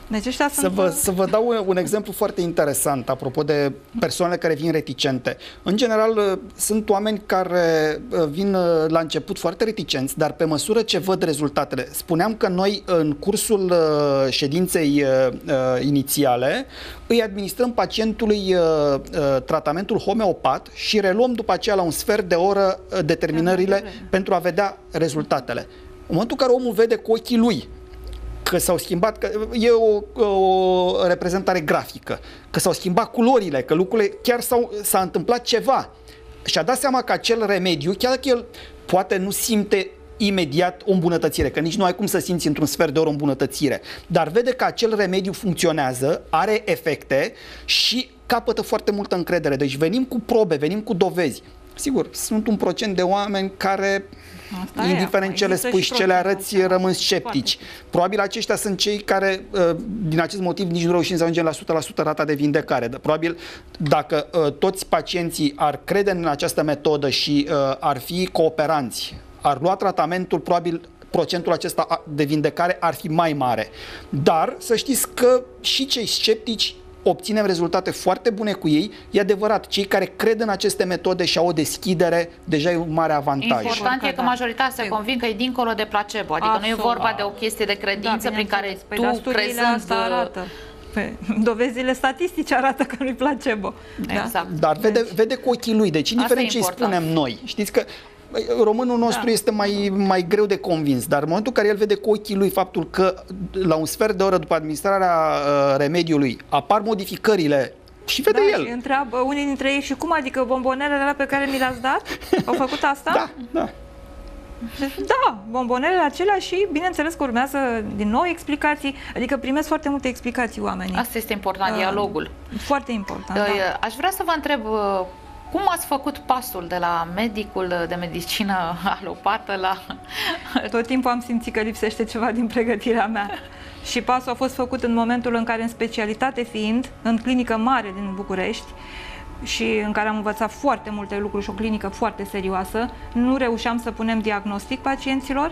Deci ăștia să, sunt... vă, să vă dau un exemplu foarte interesant apropo de persoanele care vin reticente. În general, sunt oameni care vin la început foarte reticenți, dar pe măsură ce văd rezultatele. Spuneam că noi, în cursul ședinței inițiale, îi administrăm pacientului tratamentul homeopat și reluăm după aceea la un sfert de oră determinările pentru a vedea rezultatele. În momentul în care omul vede cu ochii lui că s-au schimbat, că e o, o reprezentare grafică, că s-au schimbat culorile, că lucrurile chiar s-au, s-a întâmplat ceva. Și-a dat seama că acel remediu, chiar dacă el poate nu simte imediat o îmbunătățire, că nici nu ai cum să simți într-un sfert de oră o îmbunătățire, dar vede că acel remediu funcționează, are efecte și capătă foarte multă încredere. Deci venim cu probe, venim cu dovezi. Sigur, sunt un procent de oameni care, asta indiferent ce le spui și ce le arăți, rămân sceptici. Poate. Probabil aceștia sunt cei care, din acest motiv, nici nu reușim să ajungem la o sută la sută rata de vindecare. Probabil, dacă toți pacienții ar crede în această metodă și ar fi cooperanți, ar lua tratamentul, probabil procentul acesta de vindecare ar fi mai mare. Dar să știți că și cei sceptici obținem rezultate foarte bune cu ei. E adevărat, cei care cred în aceste metode și au o deschidere, deja e un mare avantaj. Important e că majoritatea se convin că e dincolo de placebo, adică Absolut. nu e vorba de o chestie de credință da, prin care păi, tu crezând... arată. Pe dovezile statistice arată că nu-i placebo. Exact. Da? Dar vede, vede cu ochii lui, deci indiferent ce spunem noi. Știți că românul nostru da. este mai, mai greu de convins, dar în momentul în care el vede cu ochii lui faptul că la un sfert de oră după administrarea uh, remediului apar modificările și vede da, el. Și întreabă unii dintre ei, și cum adică bombonelele alea pe care mi le-ați dat? Au făcut asta? Da, da. Da, bombonelele acelea și bineînțeles că urmează din nou explicații, adică primesc foarte multe explicații oamenii. Asta este important, uh, dialogul. Foarte important, uh, da. Aș vrea să vă întreb... Uh, Cum ați făcut pasul de la medicul de medicină alopată la... Tot timpul am simțit că lipsește ceva din pregătirea mea. Și pasul a fost făcut în momentul în care, în specialitate fiind, în clinică mare din București, și în care am învățat foarte multe lucruri și o clinică foarte serioasă, nu reușeam să punem diagnostic pacienților,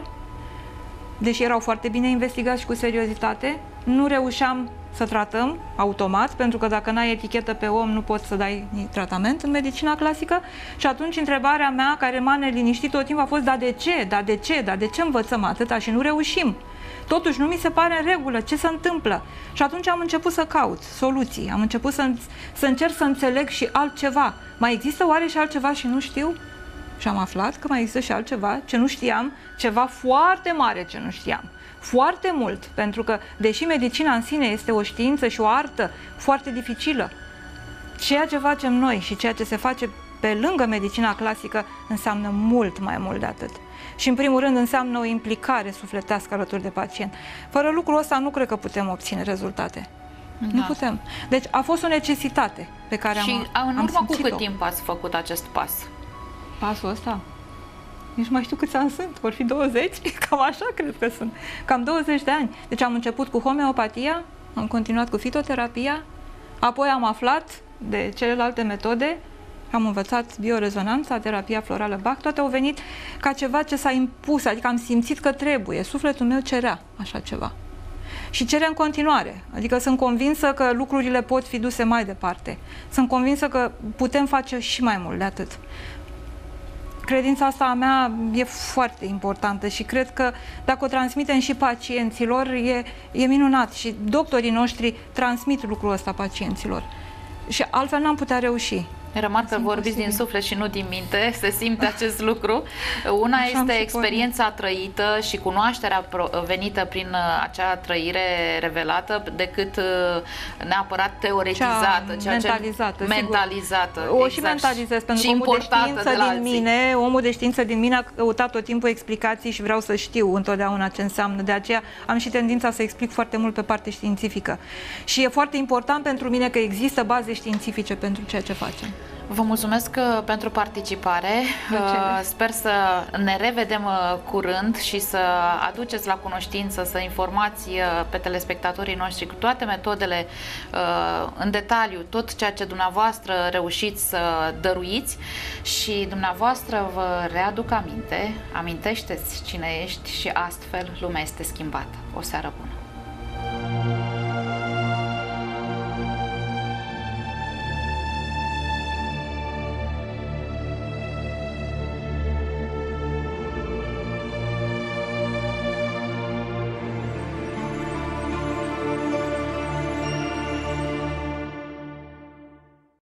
deși erau foarte bine investigați și cu seriozitate, nu reușeam să tratăm automat, pentru că dacă n-ai etichetă pe om, nu poți să dai tratament în medicina clasică. Și atunci întrebarea mea, care m-a neliniștit tot timpul, a fost: da de ce, da de ce, da de ce învățăm atâta și nu reușim? Totuși nu mi se pare în regulă, ce se întâmplă? Și atunci am început să caut soluții, am început să, să încerc să înțeleg și altceva. Mai există oare și altceva și nu știu? Și am aflat că mai există și altceva ce nu știam, ceva foarte mare ce nu știam. Foarte mult, pentru că, deși medicina în sine este o știință și o artă foarte dificilă, ceea ce facem noi și ceea ce se face pe lângă medicina clasică înseamnă mult mai mult de atât. Și, în primul rând, înseamnă o implicare sufletească alături de pacient. Fără lucrul ăsta nu cred că putem obține rezultate. Da. Nu putem. Deci a fost o necesitate pe care și am Și în am urmă cu cât o. timp ați făcut acest pas? Pasul ăsta? Nici nu mai știu câți ani sunt, vor fi douăzeci, cam așa cred că sunt, cam douăzeci de ani. Deci am început cu homeopatia, am continuat cu fitoterapia, apoi am aflat de celelalte metode, am învățat biorezonanța, terapia florală Bach, toate au venit ca ceva ce s-a impus, adică am simțit că trebuie, sufletul meu cerea așa ceva. Și cere în continuare, adică sunt convinsă că lucrurile pot fi duse mai departe, sunt convinsă că putem face și mai mult de atât. Credința asta a mea e foarte importantă și cred că dacă o transmitem și pacienților, e, e minunat și doctorii noștri transmit lucrul ăsta pacienților și altfel n-am putea reuși. Remarc că vorbiți din suflet și nu din minte, se simte acest lucru. Una Așa este experiența trăită și cunoașterea venită prin acea trăire revelată, decât neapărat teoretizată, cea mentalizată. Ce... Mentalizată. O exact. Și mentalizez, pentru că omul de știință de din mine, omul de știință din mine a căutat tot timpul explicații și vreau să știu întotdeauna ce înseamnă. De aceea am și tendința să explic foarte mult pe parte științifică. Și e foarte important pentru mine că există baze științifice pentru ceea ce facem. Vă mulțumesc pentru participare. Sper să ne revedem curând și să aduceți la cunoștință, să informați pe telespectatorii noștri cu toate metodele în detaliu, tot ceea ce dumneavoastră reușiți să dăruiți și dumneavoastră vă readuc aminte, amintește-ți cine ești și astfel lumea este schimbată. O seară bună!